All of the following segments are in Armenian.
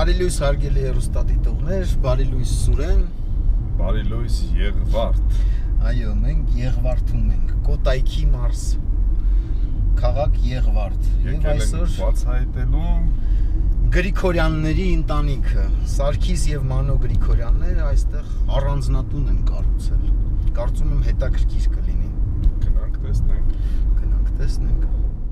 Բարի լույս հարգելի հեռուստադիտողներ, բարի լույս Սուրեն։ Բարի լույս Եղվարդ։ Այո, մենք Եղվարդում ենք, Կոտայքի մարզ, քաղաք Եղվարդ։ Եվ այսօր բացահայտելու Գրիգորյանների ընտանիքը, Սարգիս եւ Մանո Գրիգորյանները այստեղ առանձնատուն են կառուցել։ Կարծում եմ հետաքրքիր կլինի։ Գնանք տեսնենք։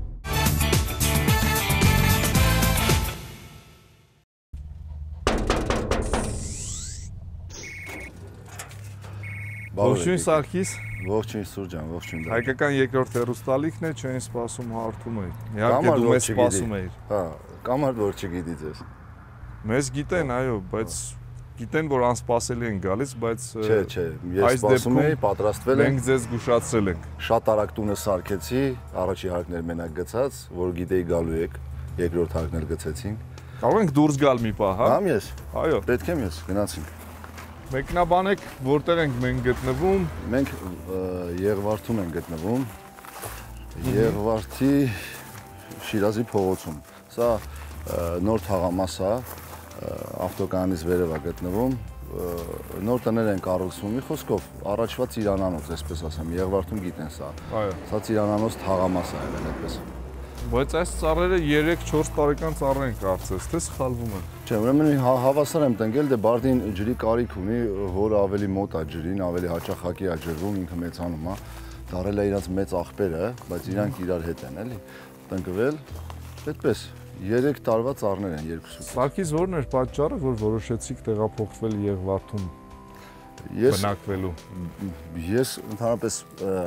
Ողջույն Սարգիս։ Ողջույն Սուր ջան, ողջույն։ Հայկական երկրորդ հեռուստալիքն է, չէին սպասում հարթում էի։ Իհարկե դու մեզ սպասում էիր։ Հա, կամար որ չգիտի ձեզ։ Մեզ գիտեն, այո, բայց գիտեն որ անսպասելի են գալիս, բայց Չէ, ես սպասում էի, պատրաստվել եմ։ Մենք ձեզ զգուշացրել ենք։ Շատ արագ տունը սարքեցի, առաջի հարկներ մենակ գցած, որ գիտեի գալու եք, երկրորդ հարկն էլ գցեցինք։ Կարող ենք դուրս գալ մի պահ, հա։ Համ ես։ Այո։ Պետք եմ ես, գնացինք։ Մեկնաբանեք, որտեղ ենք մենք գտնվում։ Մենք Եղվարդում ենք գտնվում։ Եղվարդի Շիրազի փողոցում։ Սա նոր թաղամաս է, ավտոկանից վերև է գտնվում։ Նոր տներ են կառուցվում, մի խոսքով, առաջվա ծիրանանոց, այսպես ասեմ, Եղվարդում գիտեն սա։ Այո։ Սա ծիրանանոց թաղամաս է եղել այդպես։ Բայց այս ծառերը 3-4 տարեկան ծառ են կարծես, թե սխալվում եմ։ Չէ, ուրեմն հավասար եմ տնկել, դե Բարդին ջրի կարիք ունի, որը ավելի մոտ է ջրին, ավելի հաճախակի է ջրվում, ինքը մեծանում է։ Դարել է իրաց մեծ աղբերը, բայց իրանք իրար հետ են, էլի։ Տնկվել, այդպես 3 տարվա ծառներ են երկուսը։ Սարգիս, ո՞րն էր պատճառը, որ որոշեցիք տեղափոխվել Եղվարդում բնակվելու։ Ես ընդհանրապես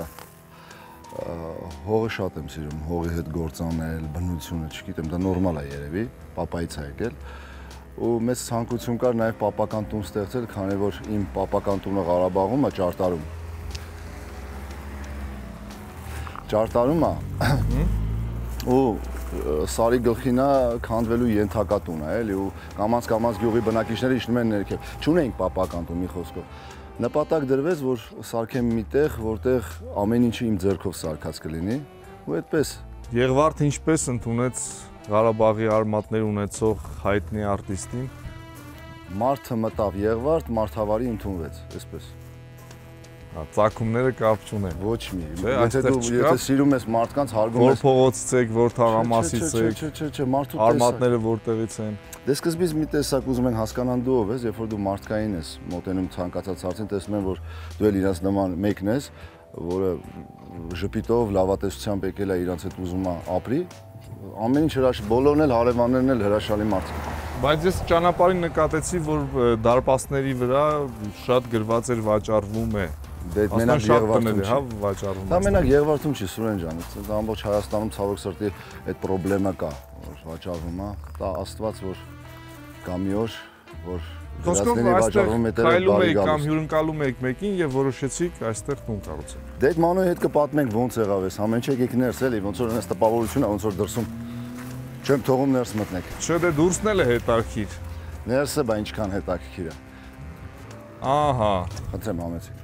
հողը շատ եմ սիրում, հողի հետ գործանել, բնությունը, չգիտեմ, դա նորմալ է երևի, պապայից է եկել։ Ու մեծ ցանկություն կար նաև պապական տուն ստեղծել, քանի որ իմ պապական տունը Ղարաբաղում է, Ճարտարում է։ Ու Սարի գլխին է քանդվելու ենթակա տուն է, էլի, ու կամաց գյուղի բնակիչները իջնում են ներքև։ Չունեինք պապական տուն, մի խոսքով։ Նպատակ դրվեց, որ սարքեմ մի տեղ, որտեղ ամեն ինչը իմ ձեռքով սարքած կլինի, ու այդպես։ Եղվարդը ինչպես ընդունեց Ղարաբաղի արմատներ ունեցող հայտնի արտիստին։ Մարդը մտավ Եղվարդ, մարդավարի ընդունվեց, այսպես։ Ծագումները կապ չունեն։ Ոչ մի։ Եթե սիրում ես մարդկանց, հարգում ես։ Որ փողոցից եք, որ թաղամասից եք։ Չէ, մարդու արմատները որտեղից են։ Դե սկզբից մի տեսակ ուզում են հասկանան դու ով ես, երբ որ դու մարդկային ես, մոտենում ցանկացած հարցին, տեսնում են, որ դու էլ իրանց նման մեկն ես, որը ժպիտով, լավատեսությամբ եկել է իրանց հետ ուզում է ապրի, ամեն ինչ հրաշալի, բոլորն էլ հարևաններն էլ հրաշալի մարդիկ։ Բայց ես ճանապարհին նկատեցի, որ դարպասների վրա շատ գրված էր վաճառվում է։ Դե մենակ Եղվարդում չի, հա, վաճառվում։ Դա մենակ Եղվարդում չի, Սուրեն ջան, դա ամբողջ Հայաստանում ցավոք սրտի այդ խնդրեմը կա, որ վաճառվում է, դա Աստված որ կա մի օր, որ գրածների վաճառվում է դերը բարի գալուց։ Կամ հյուրընկալում եք մեկին եւ որոշեցիք այստեղ տուն կառուցել։ Դե այդ Մանոյի հետ կպատմենք ոնց եղավ էս, ամեն ինչ եկեք ներս էլի, ոնց որ այնպես տպավորություն է, ոնց որ դրսում չեմ թողում ներս մտնեք։ Չէ, դե դուրսն էլ է հետաքրքիր։ Ներսը բա ինչքան հետաքրքիր է։ Ահա։ Խնդրեմ համեցեք։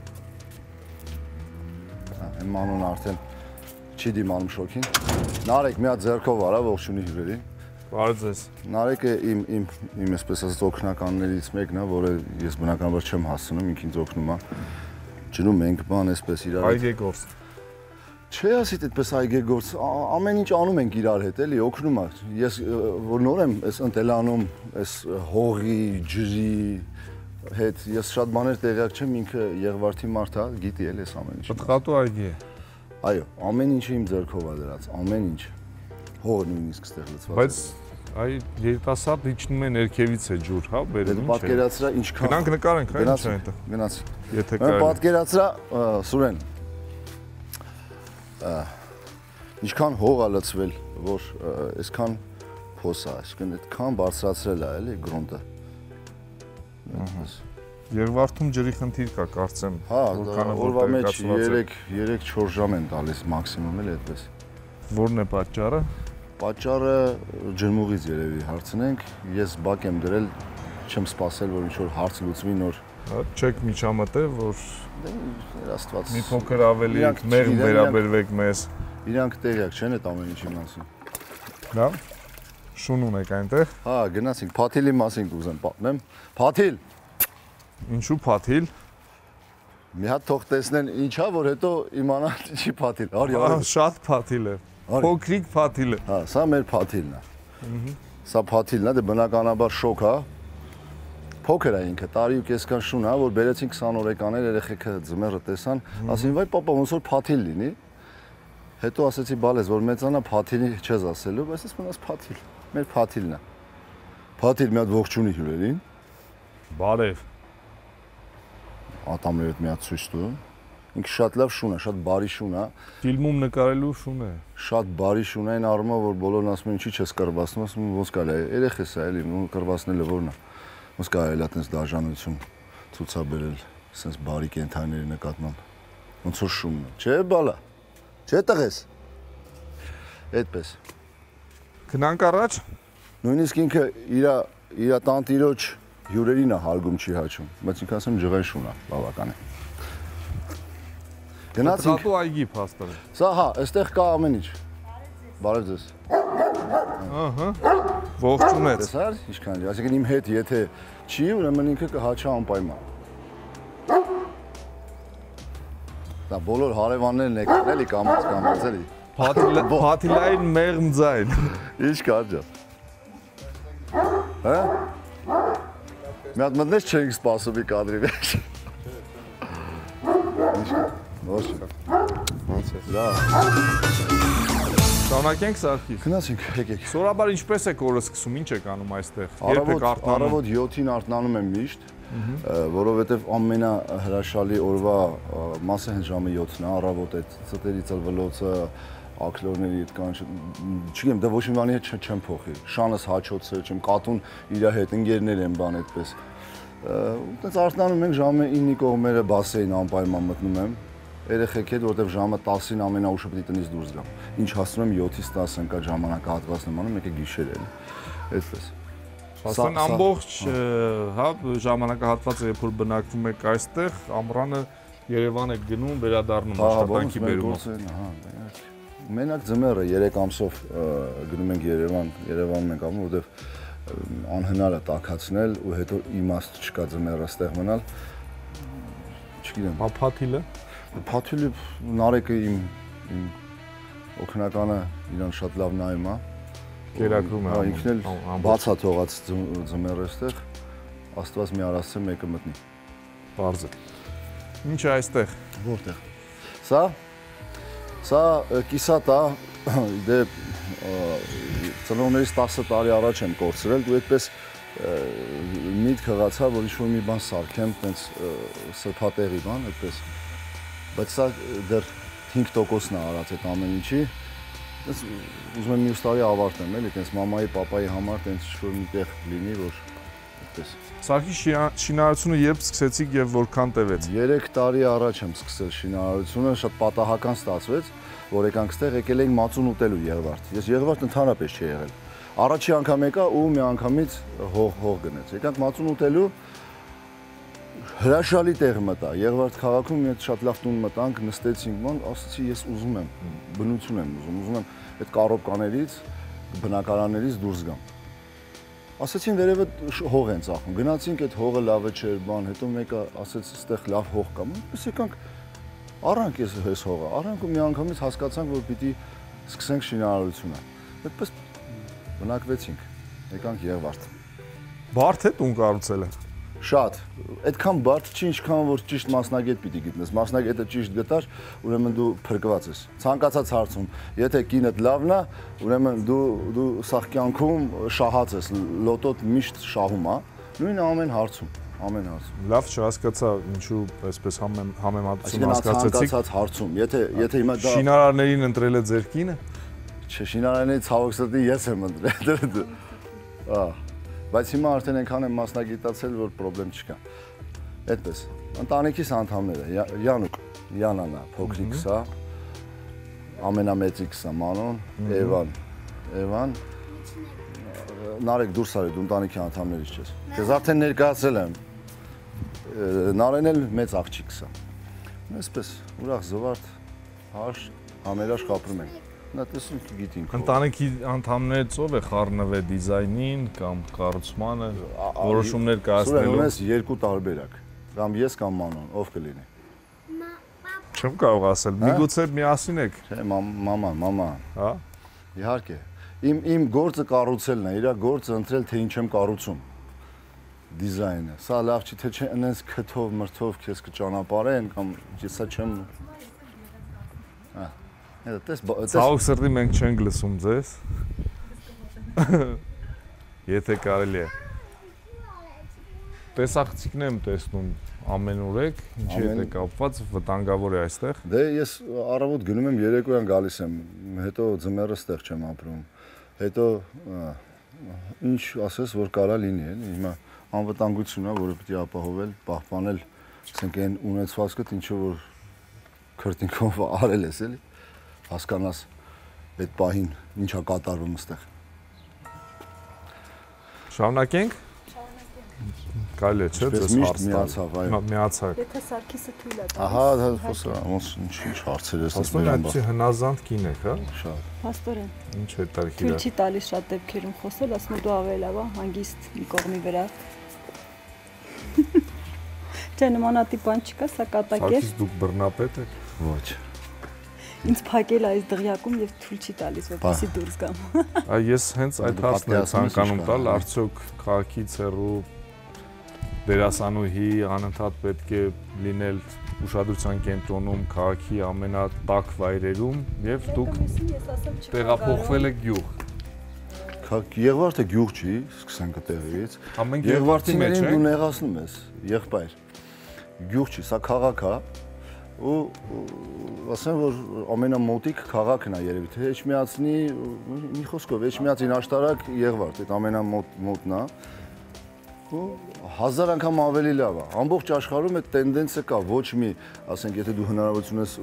Այն Մանոն արդեն չի դիմանում շոքին։ Նարեկ մի հատ ձեռքով արա ողջունի հյուրերին։ Բարև ձեզ։ Նարեկը իմ այսպես ասած օգնականներից մեկն է, որը ես բնականաբար չեմ հասցնում, ինքն ինձ օգնում է։ Ջնում ենք բան այսպես իրար հետ։ Այգեգործ։ Չէ, ասիդ այդպես այգեգործ, ամեն ինչ անում ենք իրար հետ, էլի, օգնում է։ Ես որ նոր եմ այս ընտելանում, այս հողի, ջրի հետ, ես շատ բաներ տեղյակ չեմ, ինքը Եղվարդի մարդ է, գիտի էլ էս ամեն ինչ։ Պտղատու այգի է։ Այո, ամեն ինչը իմ ձեռքով է դրած, ամեն ինչ։ Հողը նույնիսկ ստեղ լցված է։ Բայց այ երիտասարդ իջնում է ներքևից է ջուր, հա, բերում։ Դե պատկերացրա ինչքան։ Գնանք նկարենք, հա, ինչ է այնտեղ։ Գնացի։ Եթե կարելի։ Պատկերացրա, Սուրեն։ Ինչքան հող է լցվել, որ այսքան փոս է, այսինքն այդքան բարձրացրել է, էլի, գրունտը։ Եղվարդում ջրի խնդիր կա, կարծեմ։ Հա, օրվա մեջ 3-4 ժամ են տալիս մաքսիմում էլ այդպես։ Որն է պատճառը։ Պատճառը ջրմուղից երևի հարցնենք, ես բակ եմ դրել, չեմ սպասել, որ ինչ-որ հարց լուծվի նոր։ Չեք միջամտել, որ Աստված մի փոքր ավելի մեղմ վերաբերվեք մեզ։ Իրանք տեղյակ չեն այդ ամեն ինչի մասին։ Լավ։ Շուն ունեք այնտեղ։ Հա, գնացինք Փաթիլի մասին կուզեմ պատմեմ։ Փաթիլ։ Ինչու Փաթիլ։ Մի հատ թող տեսնեն ինչա, որ հետո իմանան ինչի Փաթիլ։ Արի, Շատ Փաթիլ է։ Փոքրիկ Փաթիլ է։ Հա, սա մեր Փաթիլն է։ Սա Փաթիլն է, դե բնականաբար շոկ է։ Փոքր է ինքը, տարի ու կեսքան շուն է, որ բերեցին 20 օրեկաներ երեխեքը ձմեռը տեսան, ասին վայ պապա ոնց որ Փաթիլ լինի։ Հետո ասեցի բալես, որ մեծանա Փաթիլի չես ասելու, բայց ես մնաց Փաթիլ։ Մեր Փաթիլն է։ Փաթիլ մի հատ ողջունի հյուրերին։ Բարև։ Ատամները հետ մի հատ ցույց տու։ Ինքը շատ լավ շուն է, շատ բարի շուն է։ Ֆիլմում նկարելու շուն է։ Շատ բարի շուն է, այն առումով որ բոլորն ասում են ինչի՞ չես կռվածնում, ասում են ոնց կարելի է, երեխես է էլի, ու կռվածնելը որն է։ Ոնց կարելի է այդպես դաժանություն ցուցաբերել, sense բարի կենթանիների նկատմամբ։ Ոնց որ շունն է։ Չէ՞ բալա։ Չէ՞ տղես։ Այդպես։ Գնանք առաջ։ Նույնիսկ ինքը իր տանտիրոջ հյուրերին է հարգում չի հաչում, բայց ինքը ասեմ ջղային շուն է, բավական է։ Գնացինք։ Տատու այգի փաստորեն։ Սա հա, այստեղ կա ամեն ինչ։ Բարև ձեզ։ Ահա։ Ողջունեց։ Տեսար, ինչքան, այսինքն իմ հետ եթե չի, ուրեմն ինքը կհաչա անպայման։ Դա բոլոր հարևաններն եկան էլի կամած էլի։ Փաթիլային մեղմ ձայն։ Ինչ կարճա։ Հա? Մի հատ մտնես չենք սպասում ի կադրի մեջ։ Ոչ։ Ոնց է։ Լավ։ Շարունակենք Սարգիս։ Գնացինք, եկեք։ Սորաբար ինչպես եք օրը սկսում, ինչ եք անում այստեղ։ Երբ եք արթնանում։ Առավոտ 7-ին արթնանում եմ միշտ, որովհետև ամենահրաշալի օրվա մասը հենց ժամը 7-ն է, առավոտ այդ ծտերի ծլվլոցը, ակլորների այդ կանչ, չգիտեմ, դա ոչ մի բանի հետ չեմ փոխի։ Շանս հաչոցը, չեմ կատուն իր հետ ընկերներ են բան այդպես։ Այդպես արթնանում ենք ժամը 9-ի կողմերը բասեին անպայման մտնում եմ։ Երեխեք հետ, որտեվ ժամը 10-ին ամենաուշը պետք է տնից դուրս գամ։ Ինչ հասնում եմ 7-ից 10 ընկա ժամանակահատվածն եմ անում, եկեք գիշեր էլի։ Այդպես։ Ասեն ամբողջ, հա, ժամանակահատվածը երբ որ բնակվում եք այստեղ, ամռանը Երևան եք գնում, վերադառնում աշխատանքի բերումով։ Հա, մենակ ձմեռը 3 ամսով գնում ենք Երևանում ենք անում, որտեվ անհնար է տաքացնել ու հետո իմաստ չկա ձմեռը ստեղ մնալ։ Չգիտեմ։ Փաթիլը։ Փաթիլը Նարեկը իմ օգնականը իրան շատ լավ նայում է։ Կերակրում է։ Հա, ինքն էլ բաց է թողած ձմեռը այստեղ։ Աստված մի արասցե մեկը մտնի։ Բարձ է։ Ինչ է այստեղ։ Որտեղ։ Սա կիսատ է, դե ծնողներիս 10 տարի առաջ եմ կորցրել, ու այդպես միտք հղացա, որ ինչ-որ մի բան սարքեմ, տենց սրբատեղի բան, այդպես, բայց սա դեռ 5%-ն է արած այդ ամեն ինչի, տենց ուզում եմ մյուս տարի ավարտեմ, էլի, տենց մամայի, պապայի համար տենց ինչ-որ մի տեղ լինի, որ այդպես։ Սարգիս շինարարությունը երբ սկսեցիք եւ որքան տևեց։ 3 տարի առաջ եմ սկսել շինարարությունը, շատ պատահական ստացվեց, որ եկանք ստեղ եկել էինք մածուն ուտելու Եղվարդ։ Ես Եղվարդ ընդհանրապես չի եղել։ Առաջի անգամ եկա ու մի անգամից հող գնեց։ Եկանք մածուն ուտելու, հրաշալի տեղ մտա։ Եղվարդ քաղաքում մի հատ շատ լավ տուն մտանք, նստեցինք, ման, ասացի ես ուզում եմ, բնություն եմ ուզում եմ այդ կարոպկաներից, բնակարաններից դուրս գամ։ Ասեցին վերևը հող են ծախում։ Գնացինք այդ հողը լավը չէր, բան, հետո մեկը ասեց, «Ստեղ լավ հող կա»։ Պես եկանք առանք ես հողը, առանք ու մի անգամից հասկացանք, որ պիտի սկսենք շինարարությունը։ Այդպես բնակվեցինք, եկանք Եղվարդ։ Բարդ է տուն կառուցելը։ Շատ, այդքան բարդ չի, ինչքան որ ճիշտ մասնագետ պիտի գտնես։ Մասնագետը ճիշտ գտար, ուրեմն դու փրկված ես։ Ցանկացած հարցում, եթե կինդ լավն է, ուրեմն դու սաղ կյանքում շահած ես, լոտոտ միշտ շահում է, նույնը ամեն հարցում։ Լավ չհասկացա, ինչու այսպես համեմատություն հասկացեցիք։ Ցանկացած հարցում, եթե հիմա դա շինարարներին ընտրել է ձեր կինը։ Չէ, շինարարների ցավոք սրտի ես եմ ընտրել։ Բայց հիմա արդեն այնքան եմ մասնագիտացել, որ պրոբլեմ չկա։ Այդպես, ընտանիքիս անդամները, Յանուկ, Յանան է, փոքրիկս է, ամենամեծիկս է Մանոն, Էվան, Նարեկ դուրս արի, դու ընտանիքի անդամներից չես։ Քեզ արդեն ներկայացրել եմ։ Նարեն էլ մեծ աղջիկս է։ Այսպես, ուրախ զվարթ, հաշտ, համերաշխ ապրում ենք։ Նա տեսնենք գիտենք։ Ընտանիքի անդամներից ով է խառնվել դիզայնին կամ կառուցմանը, որոշումներ կայացնելու։ Ունես երկու տարբերակ, կամ ես կամ Մանոն, ով կլինի։ Չեմ կարող ասել, միգուցե միասին եք։ Չէ, մաման։ Հա։ Իհարկե։ Իմ գործը կառուցելն է, իր գործը ընտրել թե ինչ եմ կառուցում։ Դիզայնը։ Սա լավ չի, թե չէ այնպես քթով, մրթով քեզ կճանապարհեն կամ սա չեմ։ Ցավոք սրտի մենք չենք լսում ձեզ։ Եթե կարելի է։ Տեսախցիկն եմ տեսնում ամեն օրեք, ինչի հետ է կապված, վտանգավոր է այստեղ։ Դե ես առավոտ գնում եմ, երեկոյան գալիս եմ, հետո ձմեռը ստեղ չեմ ապրում։ Հետո ինչ ասես, որ կարա լինի, էլի, հիմա անվտանգությունն է, որը պիտի ապահովել, պահպանել, ասենք այն ունեցվածքդ, ինչը որ քրտինքով արել ես, էլի, հասկանաս այդ պահին ինչա կատարվում այստեղ։ Շարունակենք։ Կարելի է, չէ՞, ձեզ հարց տալ։ Միացավ։ Եթե Սարգիսը թույլ է տալիս։ Ահա, դա խոսա, ոնց ինչ հարցեր ես ասում եմ, այդպեսի հնազանդ կին եք, հա։ Շատ։ Պաստորեն։ Ինչ է տարիքի Թույլ չի տալիս շատ դեպքերում խոսել, ասում է դու ավելի լավ ես, հանգիստ մի կողմի վրա։ Չէ, նմանատիպ բան չկա, սա կատակ է։ Սարգիս դուք բռնապետ եք։ Ոչ։ Ինձ փակել այս դղյակում եւ թույլ չի տալիս, որպեսզի դուրս գամ։ Այ ես հենց այդ հարցն եմ ցանկանում տալ, արդյոք քաղաքից հեռու դերասանուհի անընդհատ պետք է լինել ուշադրության կենտրոնում քաղաքի ամենատակ վայրերում եւ դուք տեղափոխվել եք գյուղ։ Եղվարդը գյուղ չի, սկսենք այդտեղից։ Եղվարդիներին դու նեղացնում ես, եղբայր։ Գյուղ չի, սա քաղաք է ու ասեմ որ ամենամոտիկ քաղաքն է երևի թե Էջմիածնի մի խոսքով Էջմիածին աշտարակ Եղվարդ այդ ամենամոտն է։ Ու 1000 անգամ ավելի լավ է։ Ամբողջ աշխարհում այդ տենդենսը կա, ոչ մի, ասենք, եթե դու հնարավորություն ես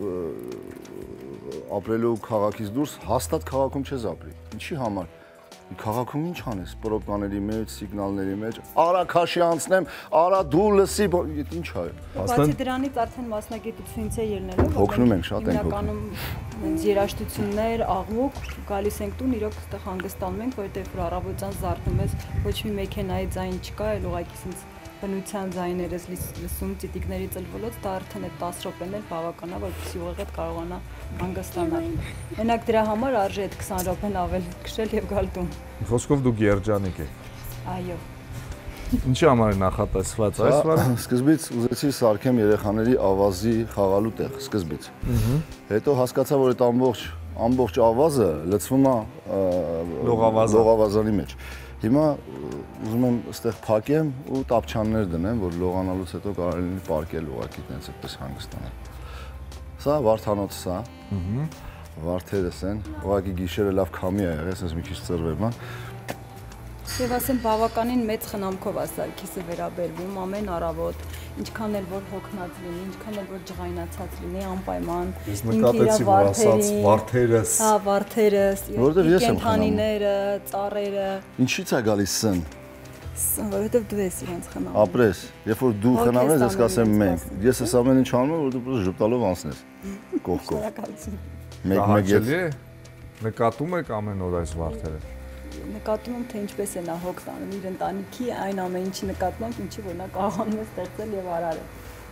ապրելու քաղաքից դուրս, հաստատ քաղաքում չես ապրի։ Ինչի համար։ Քաղաքում ինչ անես, պրոբկաների մեջ, սիգնալների մեջ, արա քաշի անցնեմ, արա դու լսի, ինչ է։ Բացի դրանից արդեն մասնագիտությունից է ելնելով։ Հոգնում ենք, շատ ենք հոգնում։ Հիմնականում երաժշտություններ, աղմուկ, գալիս ենք տուն, իրոք այդտեղ հանգստանում ենք, որովհետև որ առավոտյան զարթնում ես, ոչ մի մեքենայի ձայն չկա, այլ ուղղակի ինձ բնության ձայներս լսում, ծիտիկների ծլվոլոց, դա արդեն այդ 10 րոպեն էլ բավական է, որպեսզի ուղղակի կարողանա հանգստանալ։ Մենակ դրա համար արժի այդ 20 րոպեն ավելի քշել եւ գալ տուն։ Խոսքով դուք երջանիկ եք։ Այո։ Ինչի համար է նախատեսված այս բանը։ Սկզբից ուզեցի սարքեմ երեխաների ավազի խաղալու տեղ, սկզբից։ Հետո հասկացա, որ այդ ամբողջ ավազը լցվում է լողավազանի մեջ։ Հիմա ուզում եմ այստեղ փակեմ ու տապչաններ դնեմ, որ լողանալուց հետո կարելի լինի պարկել ուղղակի տենց այդպես հանգստանալ։ Սա վարդանոցս է։ Վարդերս են, ուղղակի գիշերը լավ քամի է եղել, ասես մի քիչ ծռվեմ, հա։ Եվ ասեմ բավականին մեծ խնամքով է Սարգիսը վերաբերվում ամեն առավոտ, ինչքան էլ որ հոգնած լինի, ինչքան էլ որ ջղայնացած լինի, անպայման։ Ես նկատեցի, որ ասաց վարդերս։ Հա, վարդերս, կենդանիները, ծառերը։ Ինչի՞ց է գալիս սն։ Որովհետև դու ես իրենց խնամում։ Ապրես, երբ որ դու խնամես, ես կասեմ մենք։ Ես ես ամեն ինչ անում եմ, որ դու պրոս ժպտալով անցնես։ Կողքով։ Մեկ-մեկ նկատում եք ամեն օր այս վարդերը։ Նկատում եմ, թե ինչպես է նա հոգ տանում իր ընտանիքի այն ամեն ինչի նկատմամբ, ինչի որ նա կարողանում է ստեղծել եւ արարել։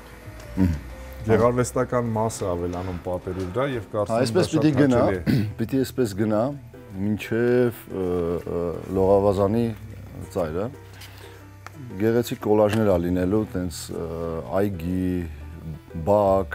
Գեղարվեստական մասը ավելանում պատերի վրա եւ կարծում եմ այսպես պիտի այսպես գնա մինչև լողավազանի ծայրը։ Գեղեցիկ կոլաժներ ա լինելու, տենց այգի, բակ,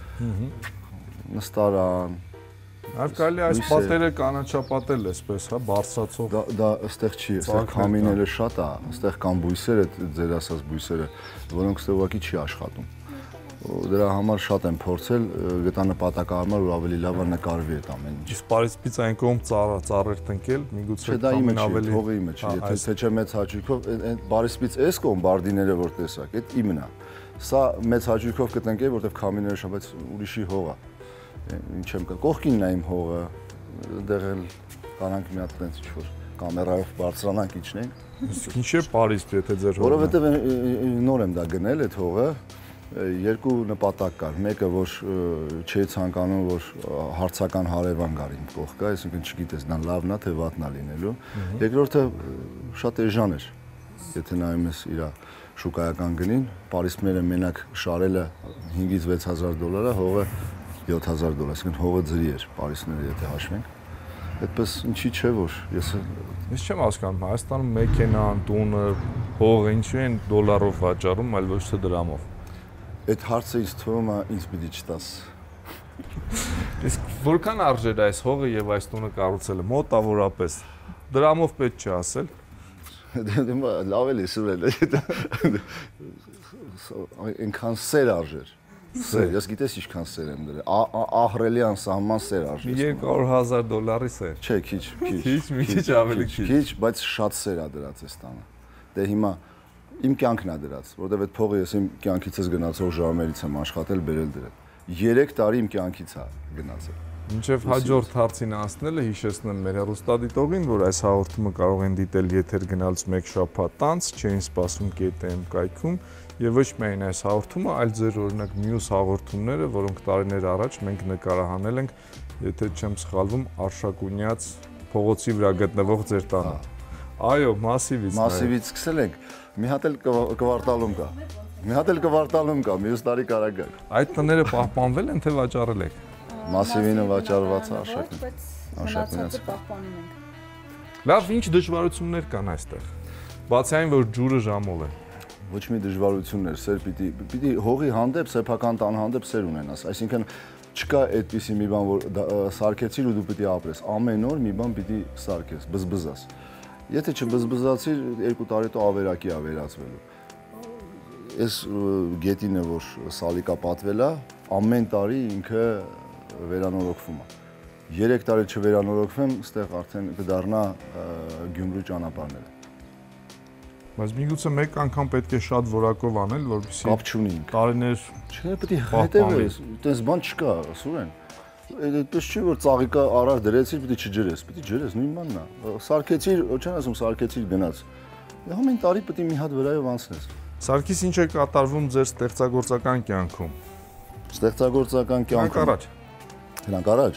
նստարան։ Այլ կարելի այս պատերը կանաչապատել այսպես, հա, բարձրացող։ Դա այստեղ չի, այստեղ քամիները շատ է, այստեղ կան բույսերը, ձեր ասած բույսերը, որոնք այստեղ ուղղակի չի աշխատում։ Դրա համար շատ եմ փորձել, գտա նպատակահարմար, որ ավելի լավ է նկարվի այդ ամեն ինչ։ Իսկ Պարիսպից այն կողմ ծառեր տնկել, միգուցե քամին ավելի հողի մեջ, եթե թե չէ մեծ հաճույքով, այդ Պարիսպից այս կողմ բարդիները որ տեսակ, այդ իմն է։ Սա մեծ հաճույքով կտնկեի, որտեղ քամիները շատ, բայց ուրիշի հող է։ Ինչ եմ կա, կողքին նա իմ հողը, դեղ էլ կանանք մի հատ տենց ինչ-որ կամերայով բարձրանանք իջնենք։ Իսկ ինչ է Պարիսպ, եթե ձեր հողն է։ Որովհետև նոր եմ դա գնել այդ հողը, երկու նպատակ կար։ Մեկը որ չէի ցանկանում որ հարցական հարևան գար իմ կողքը, այսինքն չգիտես նա լավն է թե վատն է լինելու։ Երկրորդը շատ էժան էր։ Եթե նայում ես իր շուկայական գնին, պարիսպները մենակ շարելը 5-ից 6000 դոլար է, հողը 7000 դոլար, այսինքն հողը ձրի էր պարիսպները եթե հաշվենք։ Այդպես ինչի՞ չէ որ ես չեմ հասկանում, Հայաստանում մեքենան, տունը, հողը ինչու են դոլարով վաճառում, այլ ոչ թե դրամով։ Այդ հարցը ինձ թվում է ինձ պիտի չտաս։ Իսկ որքան արժեր այս հողը եւ այս տունը կառուցելը մոտավորապես։ Դրամով պետք չէ ասել։ Լավ էլի սուրել է։ Այնքան սեր արժեր։ Սեր, ես գիտես ինչքան սեր եմ դրել։ Ահռելի անսահման սեր արժեր։ $200,000 սեր։ Չէ, քիչ։ Մի քիչ ավելի քիչ։ Քիչ, բայց շատ սեր է դրած այս տանը։ Դե հիմա իմ կյանքն է դրած, որովհետև այդ փողը ես իմ կյանքիցս գնացող ժամերից եմ աշխատել, բերել դրել։ 3 տարի իմ կյանքից է գնացել։ Մինչև հաջորդ հարցին անցնելը հիշեցնեմ մեր հեռուստադիտողին, որ այս հաղորդումը կարող են դիտել եթեր գնալուց 1 շաբաթ անց, չէին սպասում KTM կայքում, եւ ոչ միայն այս հաղորդումը, այլ ձեր օրինակ մյուս հաղորդումները, որոնք տարիներ առաջ մենք նկարահանել ենք, եթե չեմ սխալվում, Արշակունյաց փողոցի վրա գտնվող ձեր տանը։ Այո, Մասիվից սկսել ենք։ Մի հատ էլ կվարտալում կա։ Մյուս տարի կարա գա։ Այդ տները պահպանվել են թե վաճառել եք։ Մասիվինը վաճառված է Արշակունյաց պահպանում ենք։ Լավ, ինչ դժվարություններ կան այստեղ։ Բացի այն, որ ջուրը ժամով է։ Ոչ մի դժվարություններ, սեր պիտի հողի հանդեպ, սեփական տան հանդեպ սեր ունենաս։ Այսինքն չկա այդպիսի մի բան, որ սարքեցիր ու դու պիտի ապրես։ Ամեն օր մի բան պիտի սարքես, բզբզաս։ Եթե չբզբզացիր, 2 տարի հետո ավերակի է վերածվելու։ Այս գետինը, որ սալիկա պատվել է, ամեն տարի ինքը վերանորոգվում է։ 3 տարի չվերանորոգվեմ, այստեղ արդեն կդառնա Գյումրու ճանապարհները։ Բայց միգուցե մեկ անգամ պետք է շատ որակով անել, որպեսզի կապ չունի։ Տարիներ չէ, պետք է հետևես, այդպես բան չկա, Սուրեն։ Այդպես չի որ ծաղիկա առար դրեցիր, պետք է չջրես, պետք է ջրես, նույն բանն է։ Սարքեցիր, չեմ ասում սարքեցիր գնաց։ Ամեն տարի պետք է մի հատ վրայով անցնես։ Սարգիս, ինչ է կատարվում ձեր ստեղծագործական կյանքում։ Ստեղծագործական կյանքում։ Նրանք առաջ։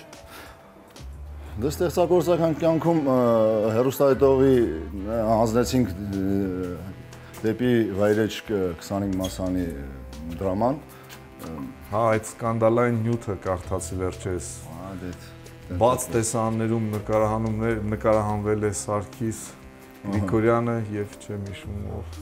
Դե ստեղծագործական կյանքում հեռուստադիտողի հանձնեցինք դեպի Վայրեջք 25 մասանի դրաման։ Հա, այդ սկանդալային նյութը կարդացի վերջերս։ Բաց տեսաններում նկարահանվել է Սարգիս Գրիգորյանը եւ չեմ հիշում ով։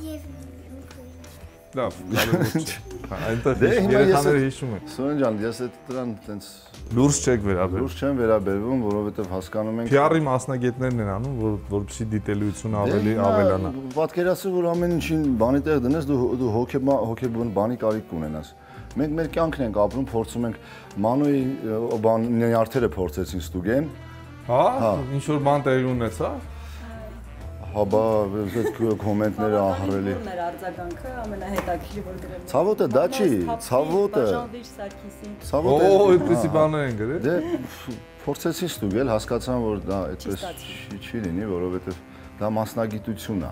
Լավ, կարևոր չէ։ Այնտեղ երեխաները հիշում են։ Սուրեն ջան, ես այդ դրան տենց լուրջ չեք վերաբերվում։ Լուրջ չեմ վերաբերվում, որովհետև հասկանում ենք PR-ի մասնագետներն են անում, որպեսզի դիտելիությունը ավելի ավելանա։ Պատկերացրու, որ ամեն ինչին բանի տեղ դնես, դու հոգեբան բանի կարիք կունենաս։ Մենք մեր կյանքն ենք ապրում, փորձում ենք Մանուի նյարդերը փորձեցին ստուգեն։ Հա, ինչ որ բան տեղի ունեցավ։ Հա, բա այդ կոմենտները ահռելի։ Ո՞րն էր արձագանքը ամենահետաքրքիր որ դրել։ Ցավոտը դա չի, ցավոտը։ Ցավոտը։ Օ, այդպեսի բաներ են գրել։ Դե փորձեցի ստուգել, հասկացան, որ դա այդպես չի լինի, որովհետև դա մասնագիտություն է։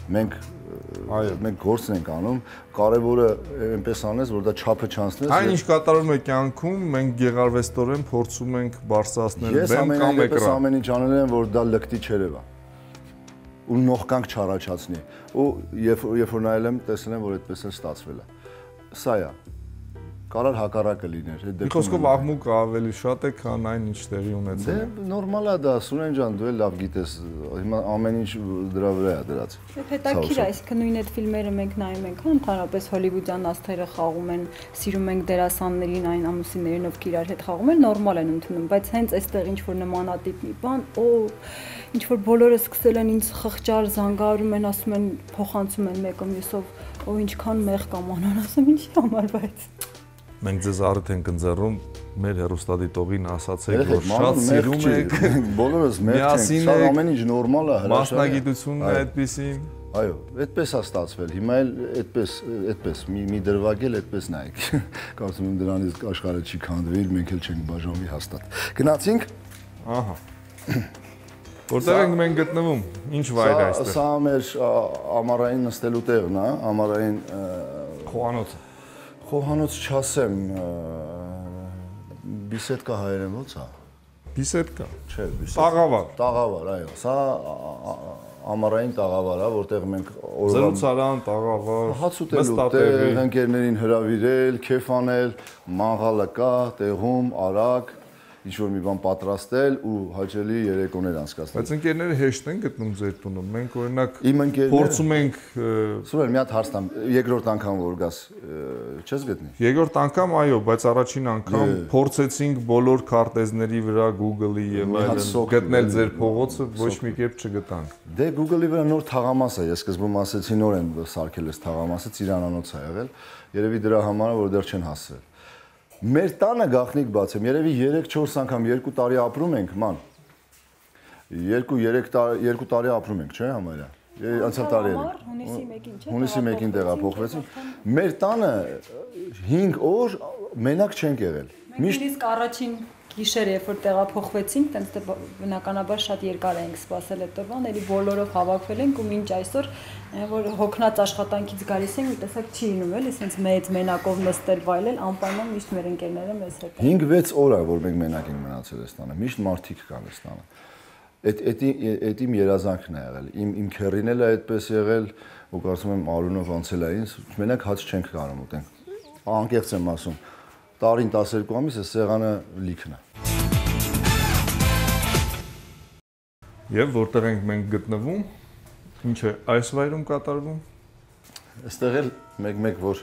Մենք գործն ենք անում, կարևորը այնպես անես, որ դա չափը չանցնես։ Այն ինչ կատարվում է կյանքում, մենք գեղարվեստորեն փորձում ենք բարձրացնել բեմ կամ էկրան։ Ես ամեն ինչ անել եմ, որ դա լկտի չերևա։ Ու նողկանք չառաջացնի։ Ու երբ որ նայել եմ, տեսել եմ, որ այդպես է ստացվել է։ Սա է։ Կարար հակառակը լիներ։ Մի խոսքով աղմուկը ավելի շատ է, քան այն ինչ տեղի ունեցել է։ Դե նորմալ է դա, Սուրեն ջան, դու էլ լավ գիտես, հիմա ամեն ինչ դրա վրա է դրած։ Հետաքրքիր է, այսինքն նույն այդ ֆիլմերը մենք նայում ենք, ընդհանրապես հոլիվուդյան աստղերը խաղում են, սիրում ենք դերասաններին, այն ամուսիններին, ովքեր իրար հետ խաղում են, նորմալ են ընդունում, բայց հենց այստեղ ինչ որ նմանատիպ մի բան, ինչ որ բոլորը սկսել են ինձ խղճար զանգահարում են, ասում են, փոխանցում են մեկը մյուսով, ինչքան մեղ կամ անան, ասում ինչի համար, բայց Մենք ձեզ առիթ ենք ընձեռում մեր հեռուստադիտողին ասացեք, որ շատ սիրում եք, բոլորս մեղ ենք, սա ամեն ինչ նորմալ է, հրաշալի է։ Մասնագիտությունն է այդպեսին։ Այո, այդպես է ստացվել։ Հիմա էլ այդպես մի դրվագ էլ այդպես նայեք։ Կարծում եմ դրանից աշխարհը չի քանդվի, մենք էլ չենք բաժանվի հաստատ։ Գնացինք։ Ահա։ Որտեղ ենք մենք գտնվում։ Ինչ վայր է այստեղ։ Սա մեր ամառային նստելու տեղն է, ամառային խոհանոցը։ Խոհանոց չասեմ, բիսեդկա հայերեն ո՞ց է։ Բիսեդկա։ Չէ, բիսեդկա։ Տաղավար։ Տաղավար, այո։ Սա ամառային տաղավար է, որտեղ մենք զրուցարան, տաղավար, հաց ուտելու տեղ, ընկերներին հրավիրել, քեֆ անել, մաղալը կա, տեղում, արագ, ինչ-որ մի բան պատրաստել ու հաճելի երեկոներ անցկացնել։ Բայց ընկերները հեշտ են գտնում ձեր տունը։ Մենք օրինակ իմ ընկերները փորձում ենք Սուրել մի հատ հարց տամ, երկրորդ անգամ որ գաս, չես գտնի։ Երկրորդ անգամ այո, բայց առաջին անգամ փորձեցինք բոլոր քարտեզների վրա Google-ի եւ այլն գտնել ձեր փողոցը, ոչ մի կերպ չգտանք։ Դե Google-ի վրա նոր թաղամաս է, ես սկզբում ասեցի նոր են սարքել այս թաղամասը, Ծիրանանոց է եղել, երևի դրա համար է որ դեռ չեն հասել։ Մեր տանը գախնիկ բացեմ, երևի 3-4 անգամ 2 տարի ապրում ենք, ման։ 2-3 տարի ապրում ենք, չէ՞ համարյա։ Անցյալ տարիներին։ Հունիսի 1-ին տեղափոխվեցինք։ Մեր տանը 5 օր մենակ չենք եղել։ Միշտ առաջին գիշերը, երբ որ տեղափոխվեցինք, տենց բնականաբար շատ երկար էինք սպասել այդ օրվան, էլի բոլորով հավաքվել ենք ու մինչ այսօր որ հոգնած աշխատանքից գալիս ենք ու տեսակ չի լինում, էլի, ասենց մեծ մենակով նստել, վայելել, անպայման միշտ մեր ընկերները մեզ հետ են։ 5-6 օր է, որ մենք մենակ ենք մնացել այս տանը, միշտ մարդիկ կան այս տանը։ Այդ իմ երազանքն է եղել, իմ քեռին էլ է այդպես եղել, ու կարծում եմ Արունով անցել է ինձ, մենակ հաց չենք կարող ուտենք։ Անկեղծ եմ ասում, տարին 12 ամիս է սեղանը լիքն է։ Եվ որտեղ ենք մենք գտնվում, ինչ է այս վայրում կատարվում։ Այստեղ էլ մեկ որ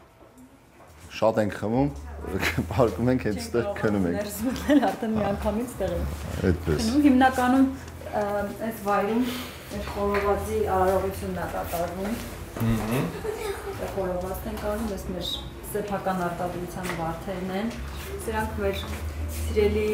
շատ ենք խմում, բարկում ենք այստեղ քնում ենք։ Ներսմել արդեն մի անգամից տեղ ենք։ Այդպես։ Հիմնականում այս վայրում մեր խորովածի արարողությունն է կատարվում։ Խորովածն ենք անում, այս մեր սեփական արտադրության վարդերն են։ Սրանք մեր սիրելի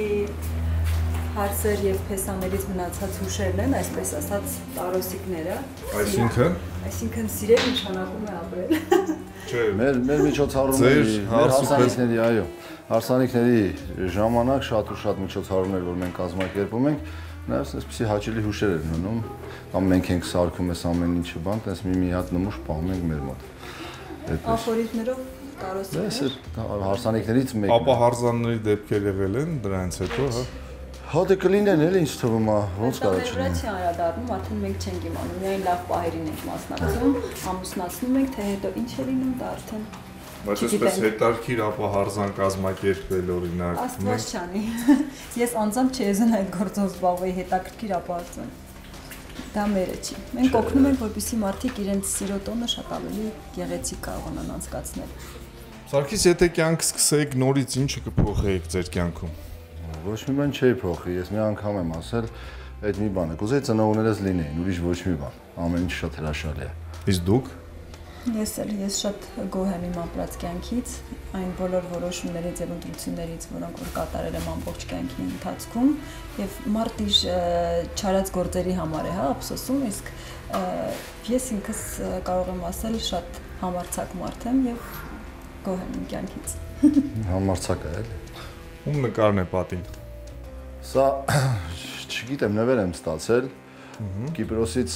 հարսեր եւ փեսաներից մնացած հուշերն են, այսպես ասած, տարոսիկները։ Այսինքն սիրել նշանակում է ապրել։ Չէ։ Մեր միջոցառումների, մեր հարսանիքների, այո, հարսանիքների ժամանակ շատ ու շատ միջոցառումներ, որ մենք կազմակերպում ենք, նաեւ այսպեսի հաճելի հուշեր են ունենում, կամ մենք ենք սարքում այս ամեն ինչը բան, տես մի հատ նմուշ պահում ենք մեր մոտ։ Այդպես։ Ալֆորիթներով տարոսիկներ։ Հարսանիքներից մեկն է։ Ապա հարսանների դեպքեր եղել են դրանից հետո, հա։ Հա դե կլինեն էլ ինչ թվում է, ոնց կարա չլինի։ Չի անդրադառնում, արդեն մենք չենք իմանում, միայն լավ պահերին ենք մասնակցում, ամուսնացնում ենք, թե հետո ինչ է լինում, դա արդեն բայց այսպես հետարքիր ապա հարսան կազմակերպել օրինակ։ Աստված չանի։ Ես անձամբ չեզեն այդ գործով զբաղվեի, հետաքրքիր ապա արդեն։ Դա մերը չի։ Մենք օգնում ենք, որպեսզի մարդիկ իրենց սիրո տոնը շատ ավելի գեղեցիկ կարողանան անցկացնել։ Սարգիս, եթե կյանք սկսեիք նորից, ինչը կփոխեիք ձեր կյանքում։ Ոչ մի բան չի փոխի, ես մի անգամ եմ ասել այդ մի բանը, կուզեի ծնողներս լինեին, ուրիշ ոչ մի բան, ամեն ինչ շատ հրաշալի է։ Իսկ դուք։ Ես շատ գոհ եմ իմ ապրած կյանքից, այն բոլոր որոշումներից եւ ընտրություններից, որոնք որ կատարել եմ ամբողջ կյանքի ընթացքում, եւ մարդ իր չարած գործերի համար է, հա, ափսոսում, իսկ ես ինքս կարող եմ ասել շատ համարձակ մարդ եմ եւ գոհ եմ իմ կյանքից։ Համարձակ է, էլի։ Ում նկարն է պատին։ Սա չգիտեմ, նվեր եմ ստացել Կիպրոսից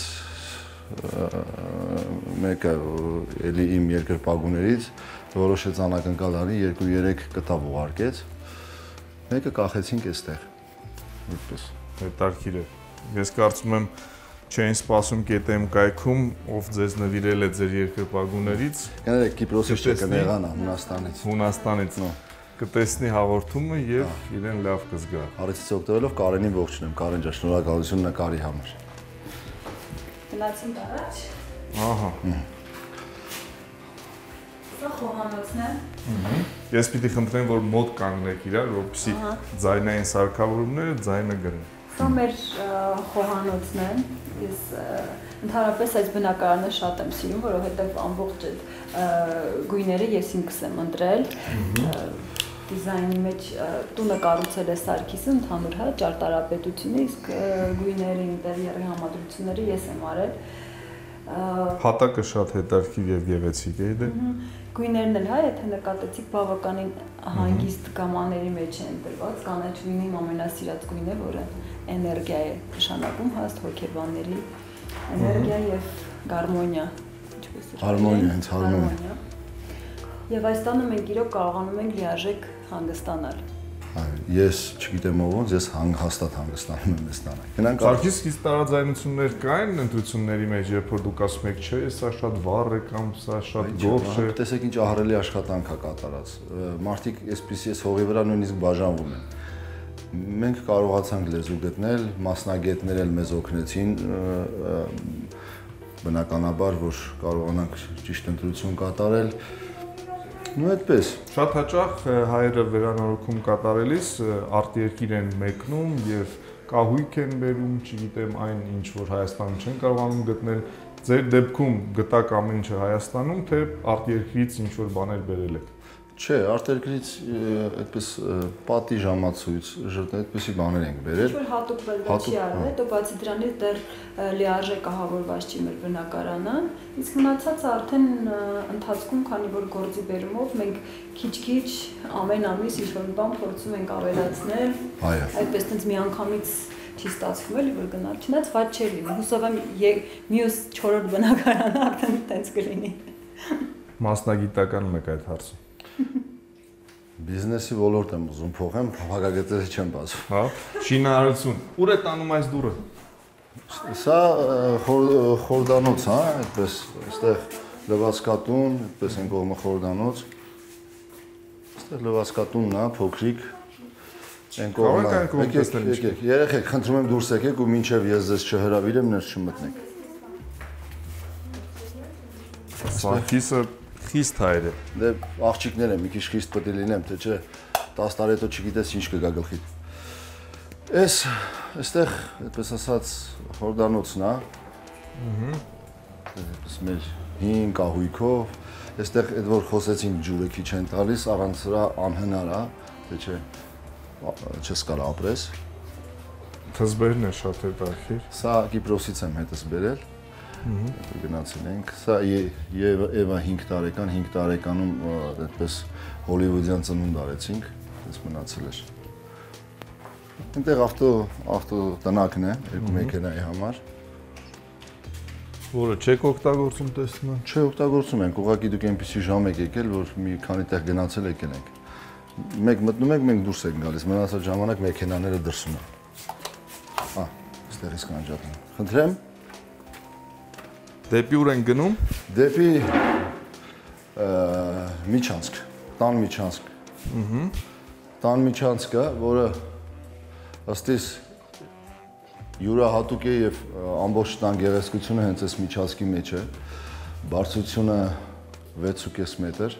մեկը էլի իմ երկրպագուներից որոշեց անակնկալ արի 2-3 կտավ ուղարկեց։ Մեկը կախեցինք այստեղ։ Այդպես։ Հետարքիր է։ Ես կարծում եմ չէին սպասում կետեմ կայքում, ով ձեզ նվիրել է ձեր երկրպագուներից։ Կներեք Կիպրոսից չկներանա, Հունաստանից։ Հունաստանից։ Կտեսնի հաղորդումը եւ իրեն լավ կզգա։ Հարցից օգտվելով Կարենին ողջունեմ, Կարեն ջան, շնորհակալություն նկարի համար։ Գնացինք առաջ։ Ահա։ Սա խոհանոցն է։ Ես պիտի խնդրեմ, որ մոտ կանգնեք իրար, որպեսզի ձայնային սարքավորումները ձայնը գրեն։ Սա մեր խոհանոցն է։ Ես ընդհանրապես այս բնակարանը շատ եմ սիրում, որովհետև ամբողջ գույները ես ինքս եմ ընտրել։ Դիզայնի մեջ տունը կառուցել է Սարգիսը ընդհանուր, հա, ճարտարապետությունը, իսկ գույների, ինտերիերի համադրությունները ես եմ արել։ Հատակը շատ հետարքիր եւ գեղեցիկ է դե։ Գույներն էլ, հա, եթե նկատեցիք, բավականին հանգիստ գամաների մեջ են դրված, կանաչուինի իմ ամենասիրած գույնն է, որը էներգիա է նշանակում, հաստ հոգեբանների էներգիա եւ գարմոնիա, ինչպես է։ Հարմոնիա, հենց հարմոնիա։ Եվ այս տանը մենք իրոք կարողանում ենք լիարժեք հանգստանալ։ Ես չգիտեմ ով, ես հաստատ հանգստանում եմ այս տանը։ Գնանք Սարգիս, իսկ տարաձայնություններ կային ընտրությունների մեջ, երբ որ դուք ասում եք, չէ, սա շատ վառ է կամ սա շատ գորշ է։ Տեսեք ինչ ահռելի աշխատանք է կատարած։ Մարդիկ այսպեսի հողի վրա նույնիսկ բաժանվում են։ Մենք կարողացանք լեզու գտնել, մասնագետներ էլ մեզ օգնեցին, բնականաբար, որ կարողանանք ճիշտ ընտրություն կատարել։ Նու այդպես։ Շատ հաճախ հայերը վերանորոգում կատարելիս արտերկիր են մեկնում եւ կահույք են բերում, չգիտեմ, այն ինչ որ Հայաստանում չեն կարողանում գտնել։ Ձեր դեպքում գտակ ամեն ինչը Հայաստանում, թե արտերկրից ինչ որ բաներ բերել եք։ Չէ, արտերկրից այդպես պատի ժամացույց, այդպեսի բաներ ենք բերել։ Ինչ որ հատուկ բերվեցի արել, հետո բացի դրանից դեռ լիարժեք ահավորված չի մեր բնակարանը, իսկ մնացածը արդեն ընթացքում, քանի որ գործի բերումով մենք քիչ-քիչ ամեն ամիս ինչ-որ բան փորձում ենք ավելացնել։ Այդպես տենց միանգամից չի ստացվում էլի որ գնալ, չնայած վատ չէ լինի։ Հուսով եմ մյուս 4-րդ բնակարանը արդեն տենց կլինի։ Մասնագիտական մեկ այդ հարցը։ Բիզնեսի ոլորտ եմ ուզում փոխեմ, հավաքագծերը չեմ բացում։ Հա, շինարարություն։ Ուր է տանում այս դուրը։ Սա խորդանոց, հա, այդպես, այստեղ լվացկատուն, այդպես են կողմը խորդանոց։ Այստեղ լվացկատունն է, փոքրիկ։ Այն կողմը։ Երեխեք, խնդրում եմ դուրս եկեք ու մինչև ես ձեզ չհրավիրեմ, ներս չմտնեք։ Սարգիսը խիստ հայր է։ Դե աղջիկներ եմ, մի քիչ խիստ պետք է լինեմ, թե չէ 10 տարի հետո չգիտես ինչ կգա գլխիդ։ Այստեղ, այդպես ասած, խորդանոցն է։ Այդպես մեր հին կահույքով, այստեղ այդ որ խոսեցին ջուրը քիչ են տալիս, առանց սրա անհնար է, թե չէ չես կարող ապրես։ Թզբերն է շատ հետաքրքիր։ Սա Կիպրոսից եմ հետս բերել։ Գնացել ենք, սա Եվա 5 տարեկան, 5 տարեկանում այդպես հոլիվուդյան ծնունդ արեցինք, այդպես մնացել էր։ Այնտեղ ավտո տնակն է, երկու մեքենայի համար։ Որը չեք օգտագործում տեսնում եմ։ Չէ, օգտագործում ենք, ուղղակի դուք այնպեսի ժամ եք եկել, որ մի քանի տեղ գնացել եկել ենք։ Մեկ մտնում եք, մենք դուրս ենք գալիս, մնացած ժամանակ մեքենաները դրսում են։ Այստեղից կանջատում։ Խնդրեմ։ Դեպի ուր են գնում։ Դեպի Միչանսկ, տան Միչանսկ։ Տան Միչանսկը, որը ըստ իս յուրահատուկ է եւ ամբողջ տան գեղեցկությունը հենց այս Միչանսկի մեջ է։ Բարձրությունը 6.5 մետր։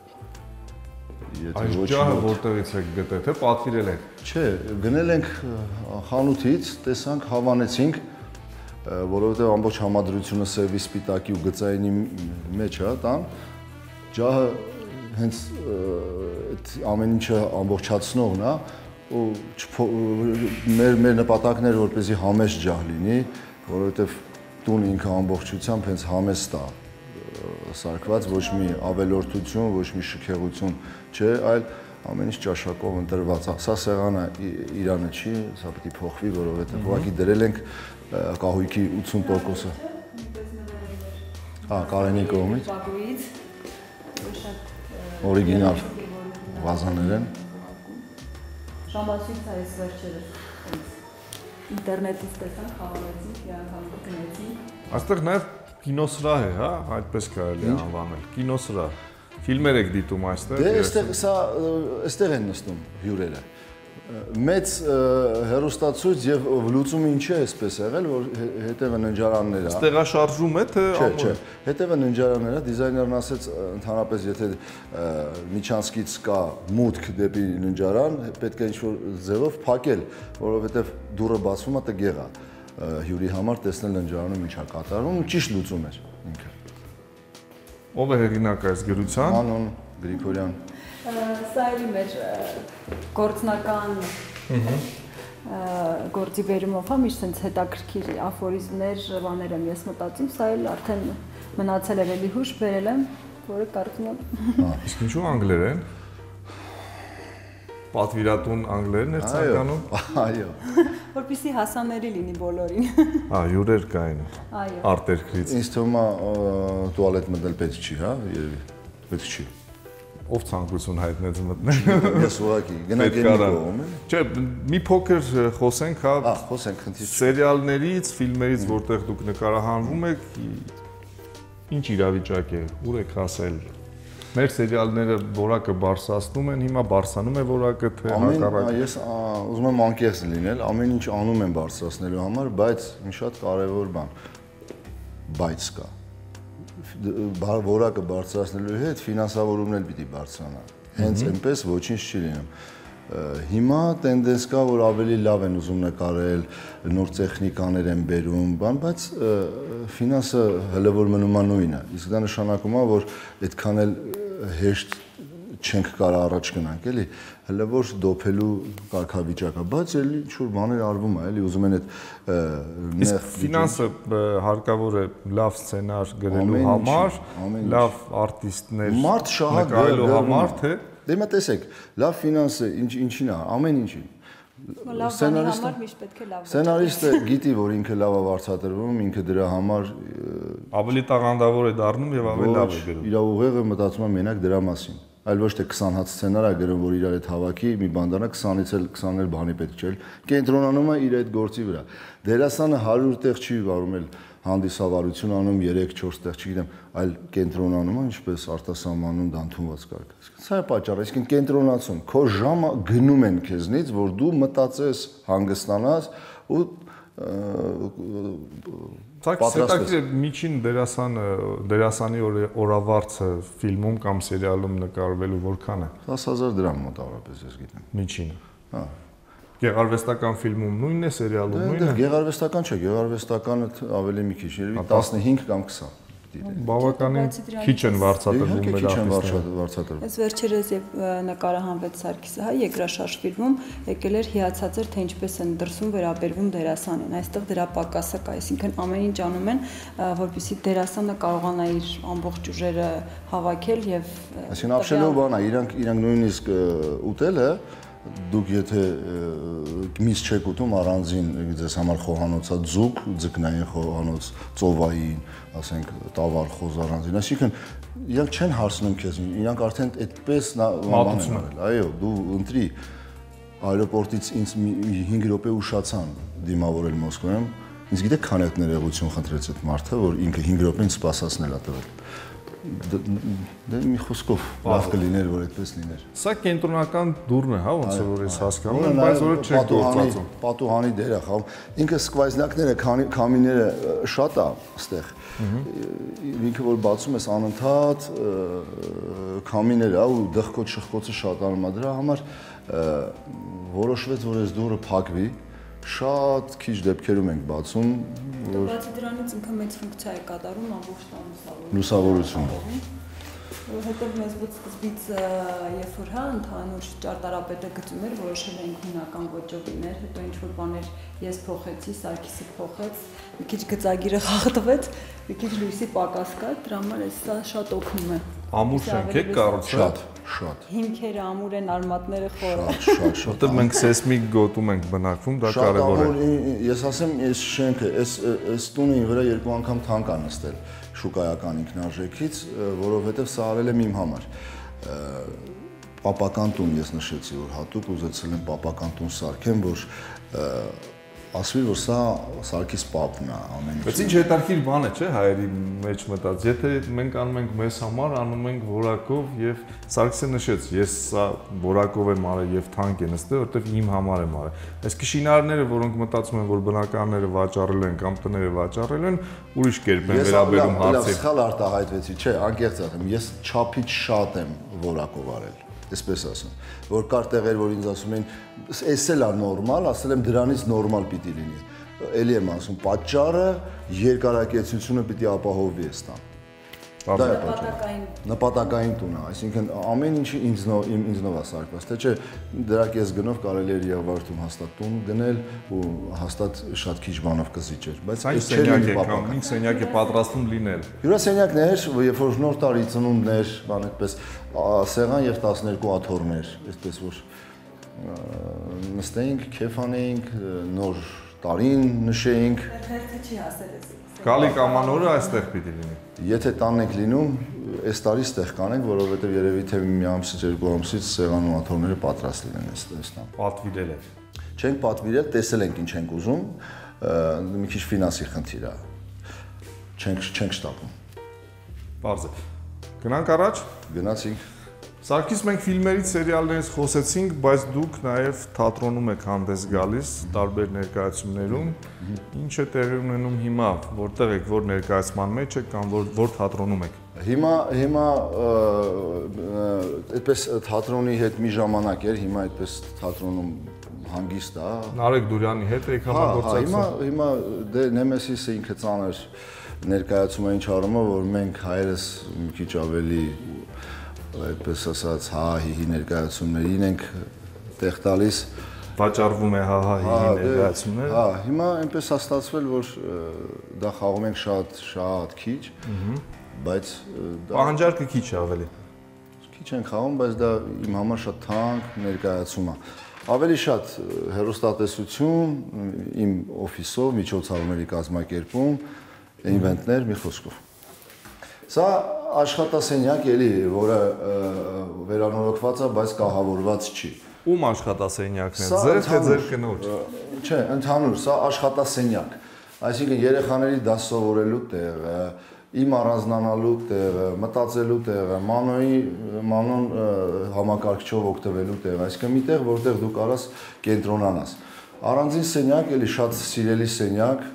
Այս ջահը որտեղից եք գտել, թե պատվիրել եք։ Չէ, գնել ենք խանութից, տեսանք, հավանեցինք, որովհետև ամբողջ համադրությունը սևի, սպիտակի ու գծայինի մեջ է տան, ջահը հենց այդ ամեն ինչը ամբողջացնողն է ու մեր նպատակն էր որպեսզի համեստ ջահ լինի, որովհետև տունը ինքը ամբողջությամբ հենց համեստ է սարքված, ոչ մի ավելորդություն, ոչ մի շքեղություն չէ, այլ ամեն ինչ ճաշակով ընտրված։ Սա սեղանը Իրանը չի, սա պետք է փոխվի, որովհետև ուղղակի դրել ենք կահույքի 80%-ը։ Հա, Կարենի կողմից։ Օրիգինալ վազաներ են։ Ժամացույց այս վերջերս ինտերնետից տեսանք, խաղալեցինք, միանգամ գնեցինք։ Այստեղ նաև կինոսրահ է, հա, այդպես կարելի է անվանել։ Կինոսրահ։ Ֆիլմեր եք դիտում այստեղ։ Դե այստեղ են նստում հյուրերը։ Մեծ հեռուստացույց եւ լուծումը ինչի է այսպես եղել, որ հետևը ննջարաններ է։ Ստեղաշարժում է թե ամոթ։ Չէ, հետևը ննջարաններ է, դիզայներն ասեց, ընդհանրապես եթե Միչանսկից կա մուտք դեպի ննջարան, պետք է ինչ-որ ձևով փակել, որովհետեւ դուռը բացվում է տգեղ է հյուրի համար տեսնել ննջարանում ինչ է կատարվում, ճիշտ լուծում էր ինքը։ Ով է հեղինակ այս գրության։ Մանոն Գրիգորյան։ Սա էլի մեր գործնական գործի բերումով հա միշտ sense հետաքրքիր աֆորիզմներ, բաներ եմ ես մտածում, սա էլ արդեն մնացել էր էլի հուշ բերել եմ, որը կարծում եմ։ Իսկ ինչու անգլերեն։ Պատվիրատուն անգլերեն էր ցանկանում։ Այո։ Որպեսզի հասանելի լինի բոլորին։ Հյուրեր կային։ Այո։ Արտերկրից։ Ինձ թվում է տուալետ մտնել պետք չի, հա, երևի։ Պետք չի։ ով ցանկություն հայտնեց մտնել։ Ես ուղղակի գնանք այն կողմը։ Չէ, մի փոքր խոսենք, հա, խոսենք խնդիր։ Սերիալներից, ֆիլմերից, որտեղ դուք նկարահանվում եք, ինչ իրավիճակ է, ուր եք հասել։ Մեր սերիալները որակը բարձրացնում են, հիմա բարձրանում է որակը, թե հակառակը։ Ես ուզում եմ անկեղծ լինել, ամեն ինչ անում եմ բարձրացնելու համար, բայց մի շատ կարևոր բան, բայց կա։ Որակը բարձրացնելու հետ ֆինանսավորումն էլ պիտի բարձրանա։ Հենց այնպես ոչինչ չի լինում։ Հիմա տենդենս կա, որ ավելի լավ են ուզում նկարել, նոր տեխնիկաներ են բերում, բայց ֆինանսը հələ որ մնում է նույնը։ Իսկ դա նշանակում է, որ այդքան էլ հեշտ չենք կարող առաջ գնանք, էլի, հələ որ դոփելու կարգավիճակը, բայց էլի ինչ-որ բաներ արվում է, էլի ուզում են այդ ֆինանսը հարկավոր է լավ սցենար գրելու համար, լավ արտիստներ նկարելու համար, թե Դե մա տեսեք, լավ ֆինանսը ինչին է, ամեն ինչին։ Սցենարիստը գիտի, որ ինքը լավ է վարձատրվում, ինքը դրա համար ավելի տաղանդավոր է դառնում եւ ավելի լավ է գրում։ Իր ուղեղը մտածում է մենակ դրա մասին, այլ ոչ թե 20 հատ սցենար է գրում, որ իրար հետ հավաքի, մի բան դառնա 20-ից էլ 20 էլ բանի պետք չէ։ Կենտրոնանում է իր այդ գործի վրա։ Դերասանը 100 տեղ չի վարում էլ հանդիսավարություն անում 3-4 տեղ, չգիտեմ, այլ կենտրոնանում է, ինչպես արտասահմանում դա ընդունված կարգ։ Սա է պատճառը, այսինքն կենտրոնացում, քո ժամը գնում են քեզնից, որ դու մտածես, հանգստանաս ու պատրաստես։ Միջին դերասանի օրավարձը ֆիլմում կամ սերիալում նկարվելու որքան է։ 10000 դրամ մոտավորապես ես գիտեմ։ Միջինը։ Հա։ Գեղարվեստական ֆիլմում նույնն է, սերիալում նույնն է։ Գեղարվեստական չէ, գեղարվեստականը ավելի մի քիչ, երևի 15 կամ 20։ Բավականին քիչ են վարձատրվում մեր արտիստները։ Այս վերջերս եւ նկարահանվեց Սարգիսը, հա, երկրաշարժ ֆիլմում եկել էր հիացած էր, թե ինչպես են դրսում վերաբերվում դերասանին։ Այստեղ դրա պակասը կա, այսինքն ամեն ինչ անում են, որպեսզի դերասանը կարողանա իր ամբողջ ուժերը հավաքել եւ այսինքն ապշելով բան է, իրանք նույնիսկ ուտելը դուք եթե միս չեք ուտում առանձին ձեզ համար խոհանոցա ձուկ, ձկնային խոհանոց, ծովային, ասենք տավար խոզ առանձին, այսինքն իրանք չեն հարցնում քեզ, իրանք արդեն այդպես բան են արել, այո, դու ընտրի այրոպորտից ինձ 5 րոպե ուշացան դիմավորել Մոսկվայում, ինձ գիտեք քան այդ ներողություն խնդրեց այդ մարդը, որ ինքը 5 րոպե ինձ սպասացնել է տվել։ Դե մի խոսքով լավ կլիներ, որ այդպես լիներ։ Սա կենտրոնական դուրն է, հա, ոնց որ ես հասկանում եմ, բայց որը չեք գործածում։ Պատուհանի դեր է խաղում։ Ինքը սկվայզնակները, քամիները շատ է այստեղ։ Ինքը որ բացում ես անընդհատ քամիներ է ու դղկոց շղկոցը շատանում է, դրա համար որոշվեց, որ այս դուրը փակվի։ Շատ քիչ դեպքերում ենք բացում, որ բացի դրանից ինքը մեծ ֆունկցիա է կատարում ամբողջ լուսավորությունը։ Հետո մեզ սկզբից երբ որ հա ընդհանուր ճարտարապետը գծում էր, որոշել էինք հունական ոճով լինել, հետո ինչ որ բաներ ես փոխեցի, Սարգիսը փոխեց, մի քիչ գծագիրը խախտվեց, մի քիչ լույսի պակաս կա, դրա համար սա շատ օգնում է։ Ամուր շենք եք կառուցել։ Շատ։ Հիմքերը ամուր են, արմատները խորը։ Շատ։ Որտեղ մենք սեյսմիկ գոտում ենք բնակվում, դա կարևոր է։ Ես ասեմ, այս շենքը, այս տունի վրա 2 անգամ թանկ է նստել շուկայական ինքնարժեքից, որովհետև սա արել եմ իմ համար։ Պապական տուն ես նշեցի, որ հատուկ ուզեցել եմ պապական տուն սարքեմ, որ ասվի, որ սա Սարգիս պապն է ամեն ինչ։ Բայց ինչ հետաքրքիր բան է, չէ՞, հայերի մեջ մտած։ Եթե մենք անում ենք մեզ համար, անում ենք որակով եւ Սարգիսը նշեց, ես սա որակով եմ արել եւ թանկ է նստել, որովհետեւ իմ համար եմ արել։ Այս քշինարները, որոնք մտածում են, որ բնակարանները վաճառել են կամ տները վաճառել են, ուրիշ կերպ են վերաբերում հարցին։ Ես սխալ արտահայտվեցի, չէ, անկեղծ ասեմ, ես չափից շատ եմ որակով արել։ Այսպես ասեմ, որ կար տեղեր, որ ինձ ասում են, էս էլ է նորմալ, ասել եմ դրանից նորմալ պիտի լինի։ Էլի եմ ասում, պատճառը երկարակեցությունը պիտի ապահովվի այս տան։ Դա է պատճառը։ Նպատակային տուն է, այսինքն ամեն ինչը ինձնով է սարքված, թե չէ դրա կես գնով կարելի էր Եղվարդում հաստատ տուն գնել ու հաստատ շատ քիչ բանով կզիջեր, բայց այս սենյակ է կամ ինչ սենյակ է պատրաստում լինել։ Հյուրասենյակներ, երբ որ նոր տարի ծնունդներ, բան այդպես սեղան եւ 12 աթոռներ, այսպես որ նստեինք, քեֆ անեինք, նոր տարին նշեինք։ Հերթը չի ասել ես։ Գալի կամանորը այստեղ պիտի լինի։ Եթե տանն եք լինում, այս տարի ստեղ կանենք, որովհետև երևի թե մի ամսից, երկու ամսից սեղան ու աթոռները պատրաստ լինեն այստեղ տան։ Պատվիրել եք։ Չենք պատվիրել, տեսել ենք ինչ ենք ուզում, մի քիչ ֆինանսի խնդիր է։ Չենք շտապում։ Պարզ է։ Գնանք առաջ։ Գնացինք։ Սարգիս, մենք ֆիլմերից, սերիալներից խոսեցինք, բայց դուք նաև թատրոնում եք հանդես գալիս տարբեր ներկայացումներում։ Ինչ է տեղի ունենում հիմա, որտեղ եք, որ ներկայացման մեջ եք կամ որ թատրոնում եք։ Հիմա այդպես թատրոնի հետ մի ժամանակ էր, հիմա այդպես թատրոնում հանգիստ է։ Նարեկ Դուրյանի հետ եք համագործակցում։ Հիմա դե Նեմեսիսը ինքը ծանր ներկայացում է ինչ առումով, որ մենք հայերս մի քիչ ավելի այդպես ասած հա-հի ներկայացումներին ենք տեղ տալիս, վաճառվում է հա-հի ներկայացումները։ Հա, հիմա այնպես է ստացվել, որ դա խաղում ենք շատ քիչ, բայց դա պահանջարկը քիչ է ավելի։ Քիչ են խաղում, բայց դա իմ համար շատ թանկ ներկայացում է։ Ավելի շատ հեռուստատեսություն, իմ օֆիսով, միջոցառումների կազմակերպում, իվենտներ, մի խոսքով։ Սա աշխատասենյակ էլի, որը վերանորոգված է, բայց կահավորված չի։ Ում աշխատասենյակն է, ձեր թե ձեր կնոջ։ Չէ, ընդհանուր, սա աշխատասենյակ։ Այսինքն երեխաների դաս սովորելու տեղը, իմ առանձնանալու տեղը, մտածելու տեղը, մանոն համակարգչով օգտվելու տեղը, այսինքն մի տեղ, որտեղ դու կարաս կենտրոնանաս։ Առանձին սենյակ, էլի շատ սիրելի սենյակ,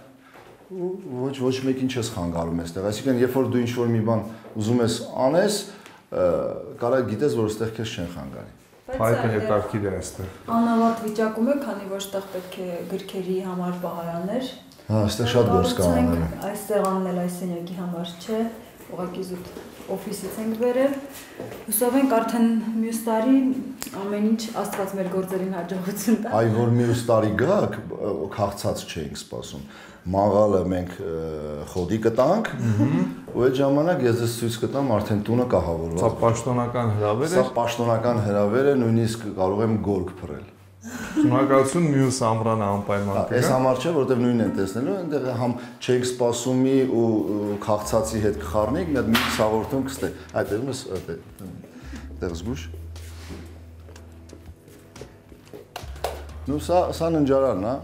ոչ մեկին չես խանգարում այստեղ, այսինքն երբ որ դու ինչ-որ մի բան ուզում ես անես, կարող գիտես, որ այստեղ քեզ չեն խանգարի։ Փայտը հետաքրքիր է այստեղ։ Անավարտ վիճակում է, քանի որ այստեղ պետք է գրքերի համար պահարաններ։ Հա, այստեղ շատ գործ կա անելու։ Այստեղ անել այս սենյակի համար չէ, ուղղակի զուտ օֆիսից ենք բերել։ Հուսով ենք արդեն մյուս տարի ամեն ինչ Աստված մեր գործերին հաջողություն տա։ Այ որ մյուս տարի գաք, քաղցած չենք սպասում։ Մաղալը մենք խոդի կտանք, ու այդ ժամանակ ես ձեզ ցույց կտամ արդեն տունը կահավորված։ Սա պաշտոնական հրավեր է։ Սա պաշտոնական հրավեր է, նույնիսկ կարող եմ գորգ փռել։ Շնորհակալություն մյուս ամռանը անպայման կգա։ Այս համար չէ, որովհետև նույնն են տեսնելու, այնտեղ համ չենք սպասումի ու քաղցածի հետ կխառնենք, մի հատ մի հաղորդում կստե։ Այդտեղում էս այդտեղ զգուշ։ Ну սա ննջարանն է։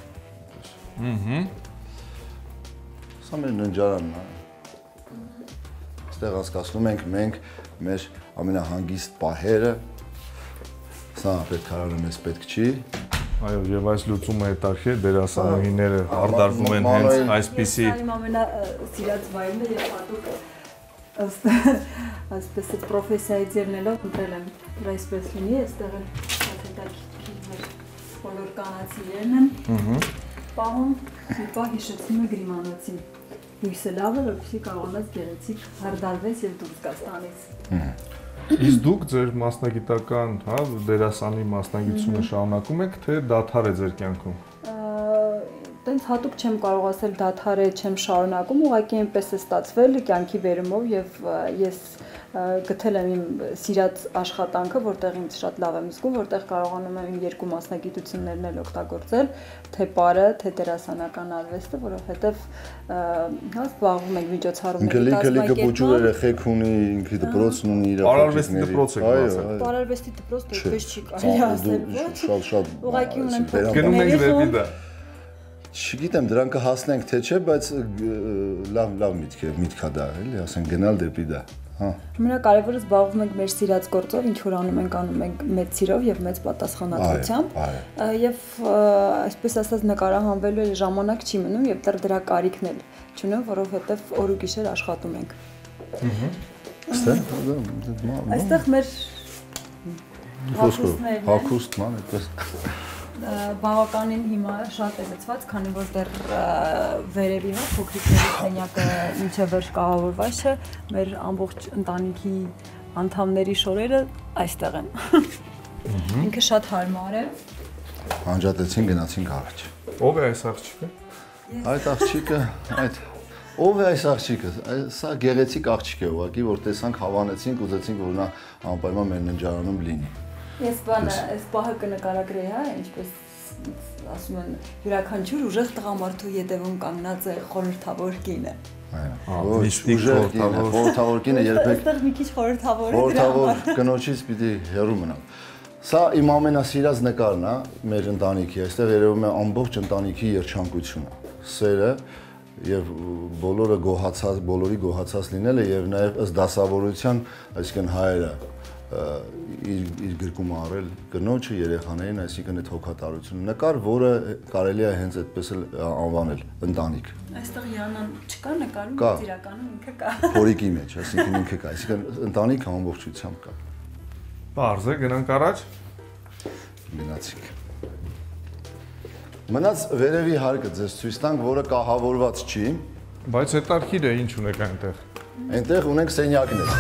Սա մեր ննջարանն է։ Այստեղ հասկացնում ենք մենք մեր ամենահանգիստ պահերը։ Սա պետքարանը մեզ պետք չի։ Այո, եւ այս լուծումը հետաքրքիր դերասանուհիները հարդարվում են հենց այսպիսի։ Իմ ամենասիրած վայրն է եւ հատուկ այսպես է պրոֆեսիայից ելնելով ընտրել եմ, որ այսպես լինի, այստեղ էլ հետաքրքիր բոլոր կանացիներն են։ Պահում մի պահ հիշեցնում է գրիմանոցին։ Հույսը լավ է, որպեսզի կարողանաս գեղեցիկ հարդարվես եւ դուրս գաս տանից։ Իսկ դուք ձեր մասնագիտական, հա, դերասանի մասնագիտությունը շարունակում եք, թե դադար է ձեր կյանքում։ Տենց հատուկ չեմ կարող ասել դադար է, չեմ շարունակում, ուղղակի այնպես է ստացվել կյանքի բերումով եւ ես գտել եմ իմ սիրած աշխատանքը, որտեղ ինձ շատ լավ եմ զգում, որտեղ կարողանում եմ իմ երկու մասնագիտություններն էլ օգտագործել, թե պարը, թե դերասանական արվեստը, որովհետեւ հա զբաղվում ենք միջոցառումների կազմակերպմամբ։ Ինքը բուջուր երեխեք ունի, ինքը դպրոցն ունի իր Պարարվեստի դպրոց եք ասել։ Պարարվեստի դպրոց դեպքից չի կարելի ասել, ոչ։ Շատ Ուղղակի ունեմ Գնում ենք դեպի դա։ Չգիտեմ, դրան կհասնենք թե չէ, բայց լավ միտք է դա, էլի, ասենք գնալ դեպի դա։ Հա։ Ամենակարևորը զբաղվում ենք մեր սիրած գործով, ինչ որ անում ենք մեծ սիրով եւ մեծ պատասխանատվությամբ։ Եվ այսպես ասած նկարահանվելու ժամանակ չի մնում եւ դրա կարիքն էլ չունեմ, որովհետեւ օր ու գիշեր աշխատում ենք։ Այստեղ մեր հագուստն այդպես բավականին հիմա շատ է լցված, քանի որ դեռ վերևի հա փոքրիկների սենյակը մինչև վերջ կահավորված չէ, մեր ամբողջ ընտանիքի անդամների շորերը այստեղ են։ Ինքը շատ հարմար է։ Անջատեցին, գնացինք առաջ։ Ո՞վ է այս աղջիկը։ Այդ աղջիկը, ո՞վ է այս աղջիկը։ Սա գեղեցիկ աղջիկ է ուղղակի, որ տեսանք, հավանեցինք, ուզեցինք, որ նա անպայման մեր ննջարանում լինի։ Ես բանը, այս պահը կնկարագրեի, հա, ինչպես ասում են յուրաքանչյուր ուժեղ տղամարդու ետևում կանգնած է խորհրդավոր կինը։ Խորհրդավոր կինը երբեք այստեղ մի քիչ խորհրդավոր է։ խորհրդավոր կնոջից պիտի հեռու մնալ։ Սա իմ ամենասիրած նկարն է մեր ընտանիքի, այստեղ երևում է ամբողջ ընտանիքի երջանկությունը, սերը եւ բոլորի գոհացած լինելը եւ նաեւ ըստ դասավորության, այսինքն հայերը իր գրկում առել կնոջը, երեխաներին, այսինքն այդ հոգատարությունը։ Նկար, որը կարելի է հենց այդպես էլ անվանել ընտանիք։ Այստեղ Յանան չկա նկարում, բայց իրականում ինքը կա։ Փորիկի մեջ, այսինքն ինքը կա, այսինքն ընտանիքը ամբողջությամբ կա։ Բարձ է, գնանք առաջ։ Գնացինք։ Մնաց վերևի հարկը ձեզ ցույց տանք, որը կահավորված չի, բայց հետարքիր է, ինչ ունեք այնտեղ։ Այնտեղ ունենք սենյակներ։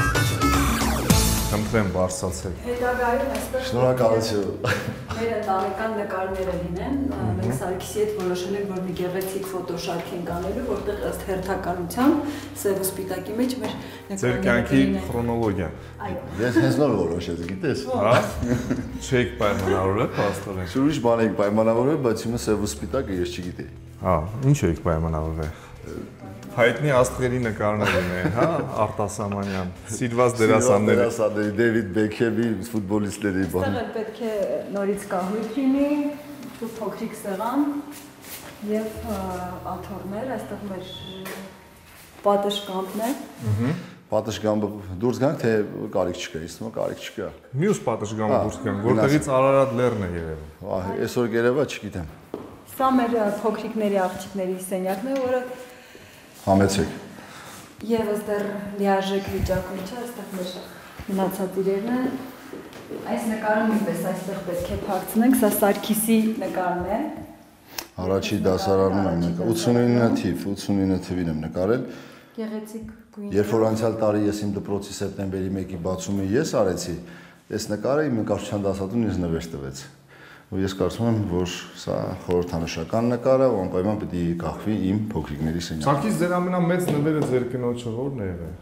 Խնդրեմ բարձրացեք։ Հետագայում այստեղ Շնորհակալություն։ մեր ընտանեկան նկարները լինեն, մենք Սարգիսի հետ որոշել ենք, որ մի գեղեցիկ ֆոտոշարք ենք անելու, որտեղ ըստ հերթականության սև ու սպիտակի մեջ մեր Ձեր կյանքի քրոնոլոգիան։ Այո։ Ես հենց նոր որոշեց, գիտես։ Հա։ Չեք պայմանավորել, փաստորեն։ Ուրիշ բան եք պայմանավորել, բայց հիմա սև ու սպիտակը ես չգիտեի։ Հա, ինչ եք պայմանավորվել։ Հայտնի աստղերի նկարներ ունեն, հա, Արտասամանյան, սիրված դերասանների։ Դերասանների, Դեվիդ Բեքհեմի, ֆուտբոլիստների բան։ Այստեղ պետք է նորից կահույք լինի, փոքրիկ սեղան եւ աթոռներ, այստեղ մեր պատշգամբն է։ Պատշգամբը դուրս գանք, թե կարիք չկա, իստում կարիք չկա։ Մյուս պատշգամբը դուրս գանք, որտեղից Արարատ լեռն է երևում։ Այսօր գերեվա չգիտեմ։ Սա մեր փոքրիկների աղջիկների սենյակն է, որը Համեցեք։ Եվս դեռ լիարժեք վիճակում չէ, այստեղ մեր մնացած իրերն են։ Այս նկարը նույնպես այստեղ պետք է փակցնենք, սա Սարգիսի նկարն է։ Առաջի դասարանում եմ նկարել, 89 թիվին եմ նկարել։ Գեղեցիկ գույն։ Երբ որ անցյալ տարի ես իմ դպրոցի սեպտեմբերի 1-ի բացումը ես արեցի, այս նկարը իմ նկարչության դասատուն ինձ նվեր տվեց։ Ու ես կարծում եմ, որ սա խորհրդանշական նկար է, ու անպայման պետք է կախվի իմ փոքրիկների սենյակը։ Սարգիս, ձեր ամենամեծ նվերը ձեր կնոջը ո՞րն է եղել։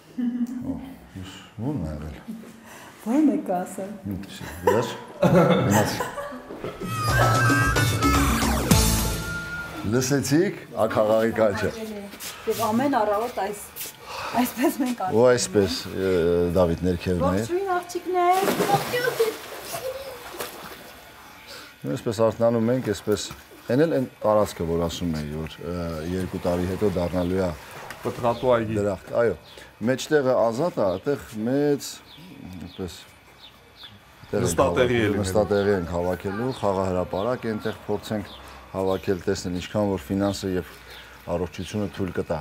Ո՞րն է եղել։ Ո՞րն եք ասել։ Վերջ։ Գնացի։ Լսեցիք, ակաղաղի կանչը։ Եվ ամեն առավոտ այսպես մենք Ու այսպես Դավիթ ներքևն է։ Ողջույն աղջիկներ։ Այսպես արթնանում ենք, այսպես այն էլ այն տարածքը, որ ասում էի, որ 2 տարի հետո դառնալու է Պտղատու այգի։ դրախտ, այո։ Մեջտեղը ազատ է, այդտեղ մեծ այսպես նստատեղի ենք հավաքելու, խաղահրապարակ այնտեղ փորձենք հավաքել, տեսնել ինչքան որ ֆինանսը եւ առողջությունը թույլ կտա։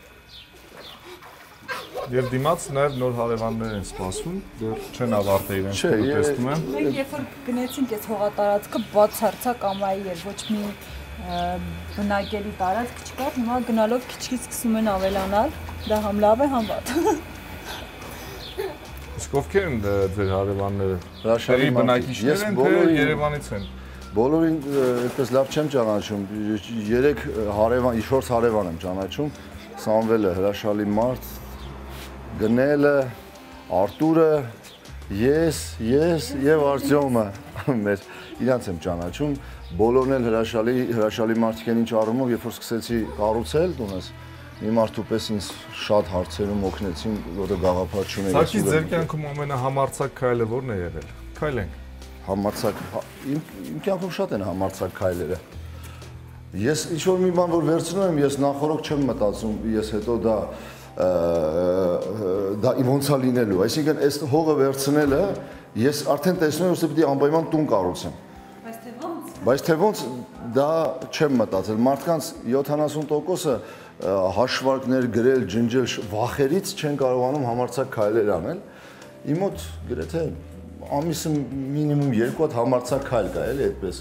Եվ դիմաց նաև նոր հարևաններ են սպասում, դեռ չեն ավարտել իրենց տեսնում եմ։ Մենք երբ որ գնացինք այս հողատարածքը բաց հարցակ ամայի էր, ոչ մի բնակելի տարածք չկար, հիմա գնալով քիչ-քիչ սկսում են ավելանալ, դա համ լավ է, համ վատ։ Իսկ ովքեր են ձեր հարևանները։ Հրաշալի բնակիչներ են, թե Երևանից են։ Բոլորին այդպես լավ չեմ ճանաչում, 3 հարևան, 4 հարևան եմ ճանաչում, Սամվելը հրաշալի մարդ, Գնելը, Արտուրը, ես եւ Արտյոմը մեր իրանց եմ ճանաչում, բոլորն էլ հրաշալի մարդիկ են ինչ առումով, երբ որ սկսեցի կառուցել տունս, մի մարդու պես ինձ շատ հարցերում օգնեցին, որը գաղափար չունեի։ Սարգիս, ձեր կյանքում ամենահամարձակ քայլը ո՞րն է եղել։ Քայլենք։ Համարձակ, իմ կյանքում շատ են համարձակ քայլերը։ Ես ինչ-որ մի բան որ վերցնում եմ, ես նախորդ չեմ մտածում, ես հետո դա ոնց է լինելու, այսինքն այս հողը վերցնելը ես արդեն տեսնում եմ, որ պիտի անպայման տուն կառուցեմ։ Բայց թե ոնց դա չեմ մտածել, մարդկանց 70%-ը հաշվարկներ գրել, ջնջել վախերից չեն կարողանում համարձակ քայլեր անել։ Իմ մոտ գրեթե ամիսը մինիմում 2 հատ համարձակ քայլ կա, էլի այդպես։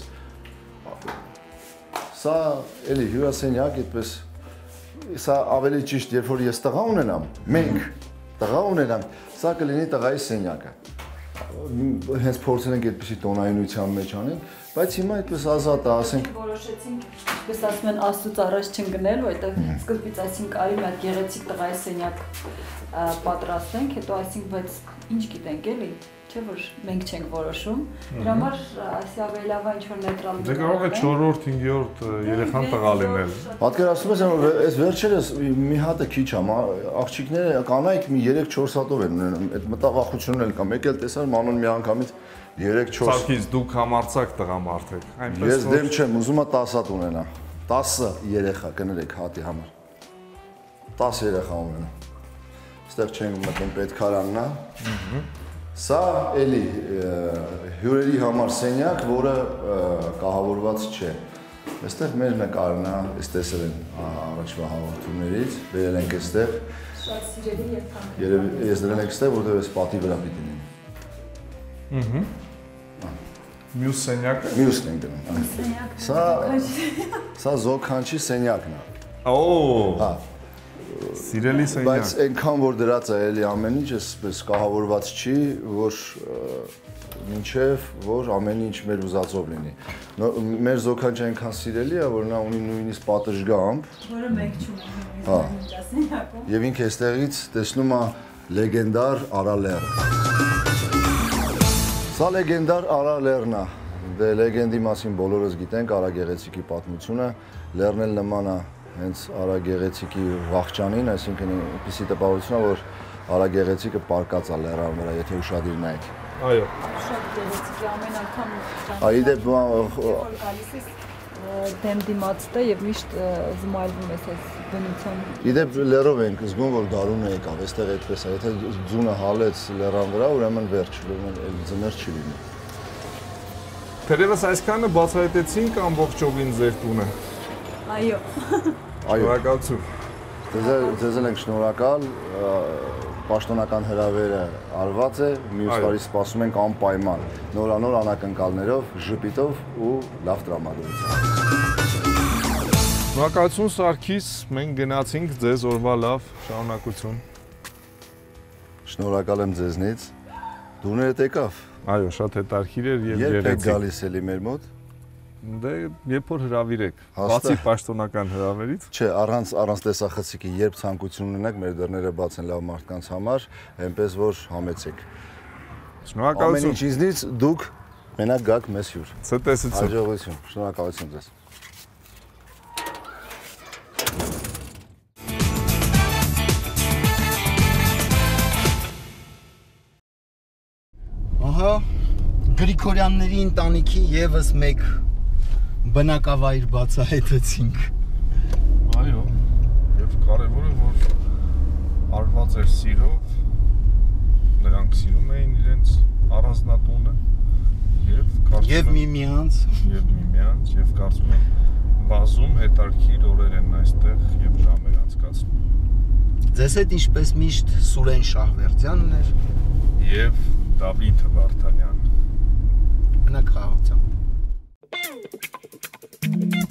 Սա էլի հյուրասենյակ այդպես Սա ավելի ճիշտ, երբ որ ես տղա ունենամ, մենք տղա ունենանք, սա կլինի տղայի սենյակը։ Հենց փորձել ենք այդպիսի տոնայնության մեջ անել, Բայց հիմա այդպես ազատ է, ասենք Որոշեցինք, ինչպես ասում են, աստուց առաջ չընկնել, որովհետև սկզբից այսինքն արի մի հատ գեղեցիկ տղայի սենյակ պատրաստենք, հետո այսինքն բայց ինչ գիտենք էլի, չէ՞ որ մենք չենք որոշում։ Դրա համար ասիա վելավա ինչ որ նեյտրալ։ Դե կարող է 4-րդ, 5-րդ երեխան տղա լինել։ պատկերացնում ես, որ այս վերջերս մի հատը քիչ է, աղջիկները կանայք մի 3-4 հատով են ունենում, այդ մտավախությունն էլ կա, մեկ էլ տեսար մանոն մի անգամից 3-4 Սարքից դուք համարցակ տղամարդ եք։ Ես դեմ չեմ, ուզում եմ 10 հատ ունենա։ 10 երեխա կներեք հատի համար։ 10 երեխա ունենա։ Այստեղ չենք մտնում պետքարանն է։ Սա էլի հյուրերի համար սենյակ, որը կահավորված չէ։ Այստեղ մեր նկարն է, այս տեսել են առաջվա հաղորդումներից, վերել ենք այստեղ։ Շատ սիրելի եւ թանկ։ Երևի ես դրել եք այստեղ, որտեղ այս պատի վրա պիտի լինի։ Մյուս սենյակը։ Մյուսն ենք դնում։ Սա զոքանչի սենյակն է։ Օ՜։ Հա։ Սիրելի սենյակ։ Բայց այնքան որ դրած է էլի ամեն ինչ էսպես կահավորված չի, որ մինչև որ ամեն ինչ մեր ուզածով լինի։ Մեր զոքանչը այնքան սիրելի է, որ նա ունի նույնիսկ պատշգամբ, որը մենք չունենք հա։ սենյակում։ Եվ ինքը այստեղից տեսնում է լեգենդար Արա լեռը։ Սա լեգենդար Արա լեռն է։ Դե լեգենդի մասին բոլորս գիտենք Արա գեղեցիկի պատմությունը, լեռն էլ նման է հենց Արա գեղեցիկի վախճանին, այսինքն այնպիսի տպավորություն է, որ Արա գեղեցիկը պարկած է լեռան վրա, եթե ուշադիր նայեք։ Այո։ Շատ գեղեցիկ է ամեն անգամ։ Այդեպ գալիս ես դեմ դիմաց տա եւ միշտ զմայլվում ես այս բնության։ Իդեպ լեռով ենք զգում, որ դարունը եկավ, այստեղ այդպես է, եթե ձունը հալեց լեռան վրա, ուրեմն վերջ, ուրեմն էլ ձմեռ չի լինի։ Թերևս այսքանը բացահայտեցինք ամբողջովին ձեր տունը։ Այո։ Շնորհակալություն։ Ձեզ ենք շնորհակալ, պաշտոնական հրավերը արված է, մյուս տարի սպասում ենք անպայման, նորանոր անակնկալներով, ժպիտով ու լավ տրամադրությամբ։ Շնորհակալություն Սարգիս, մենք գնացինք ձեզ օրվա լավ շարունակություն։ Շնորհակալ եմ ձեզնից։ Դուներդ եկավ։ Այո, շատ հետաքրքիր էր եւ երբ եք գալիս էլի մեր մոտ։ Դե երբ որ հրավիրեք, բացի պաշտոնական հրավերից։ Չէ, առանց տեսախցիկի, երբ ցանկություն ունենաք, մեր դռները բաց են լավ մարդկանց համար, այնպես որ համեցեք։ Շնորհակալություն։ Ամեն ինչ ինձնից դուք մենակ գաք մեզ հյուր։ Ցտեսություն։ Հաջողություն, շնորհակալություն ձեզ։ Ահա Գրիգորյանների ընտանիքի եւս մեկ բնակավայր բացահայտեցինք։ Այո, եւ կարեւորը որ արված էր սիրով, նրանք սիրում էին իրենց առանձնատունը եւ միմյանց եւ կարծում եմ բազում հետաքրքիր օրեր են այստեղ եւ ժամեր անցկացնում։ Ձեզ հետ ինչպես միշտ Սուրեն Շահվերդյանն էր եւ Դավիթ Վարդանյան։ Բնակ խաղացան։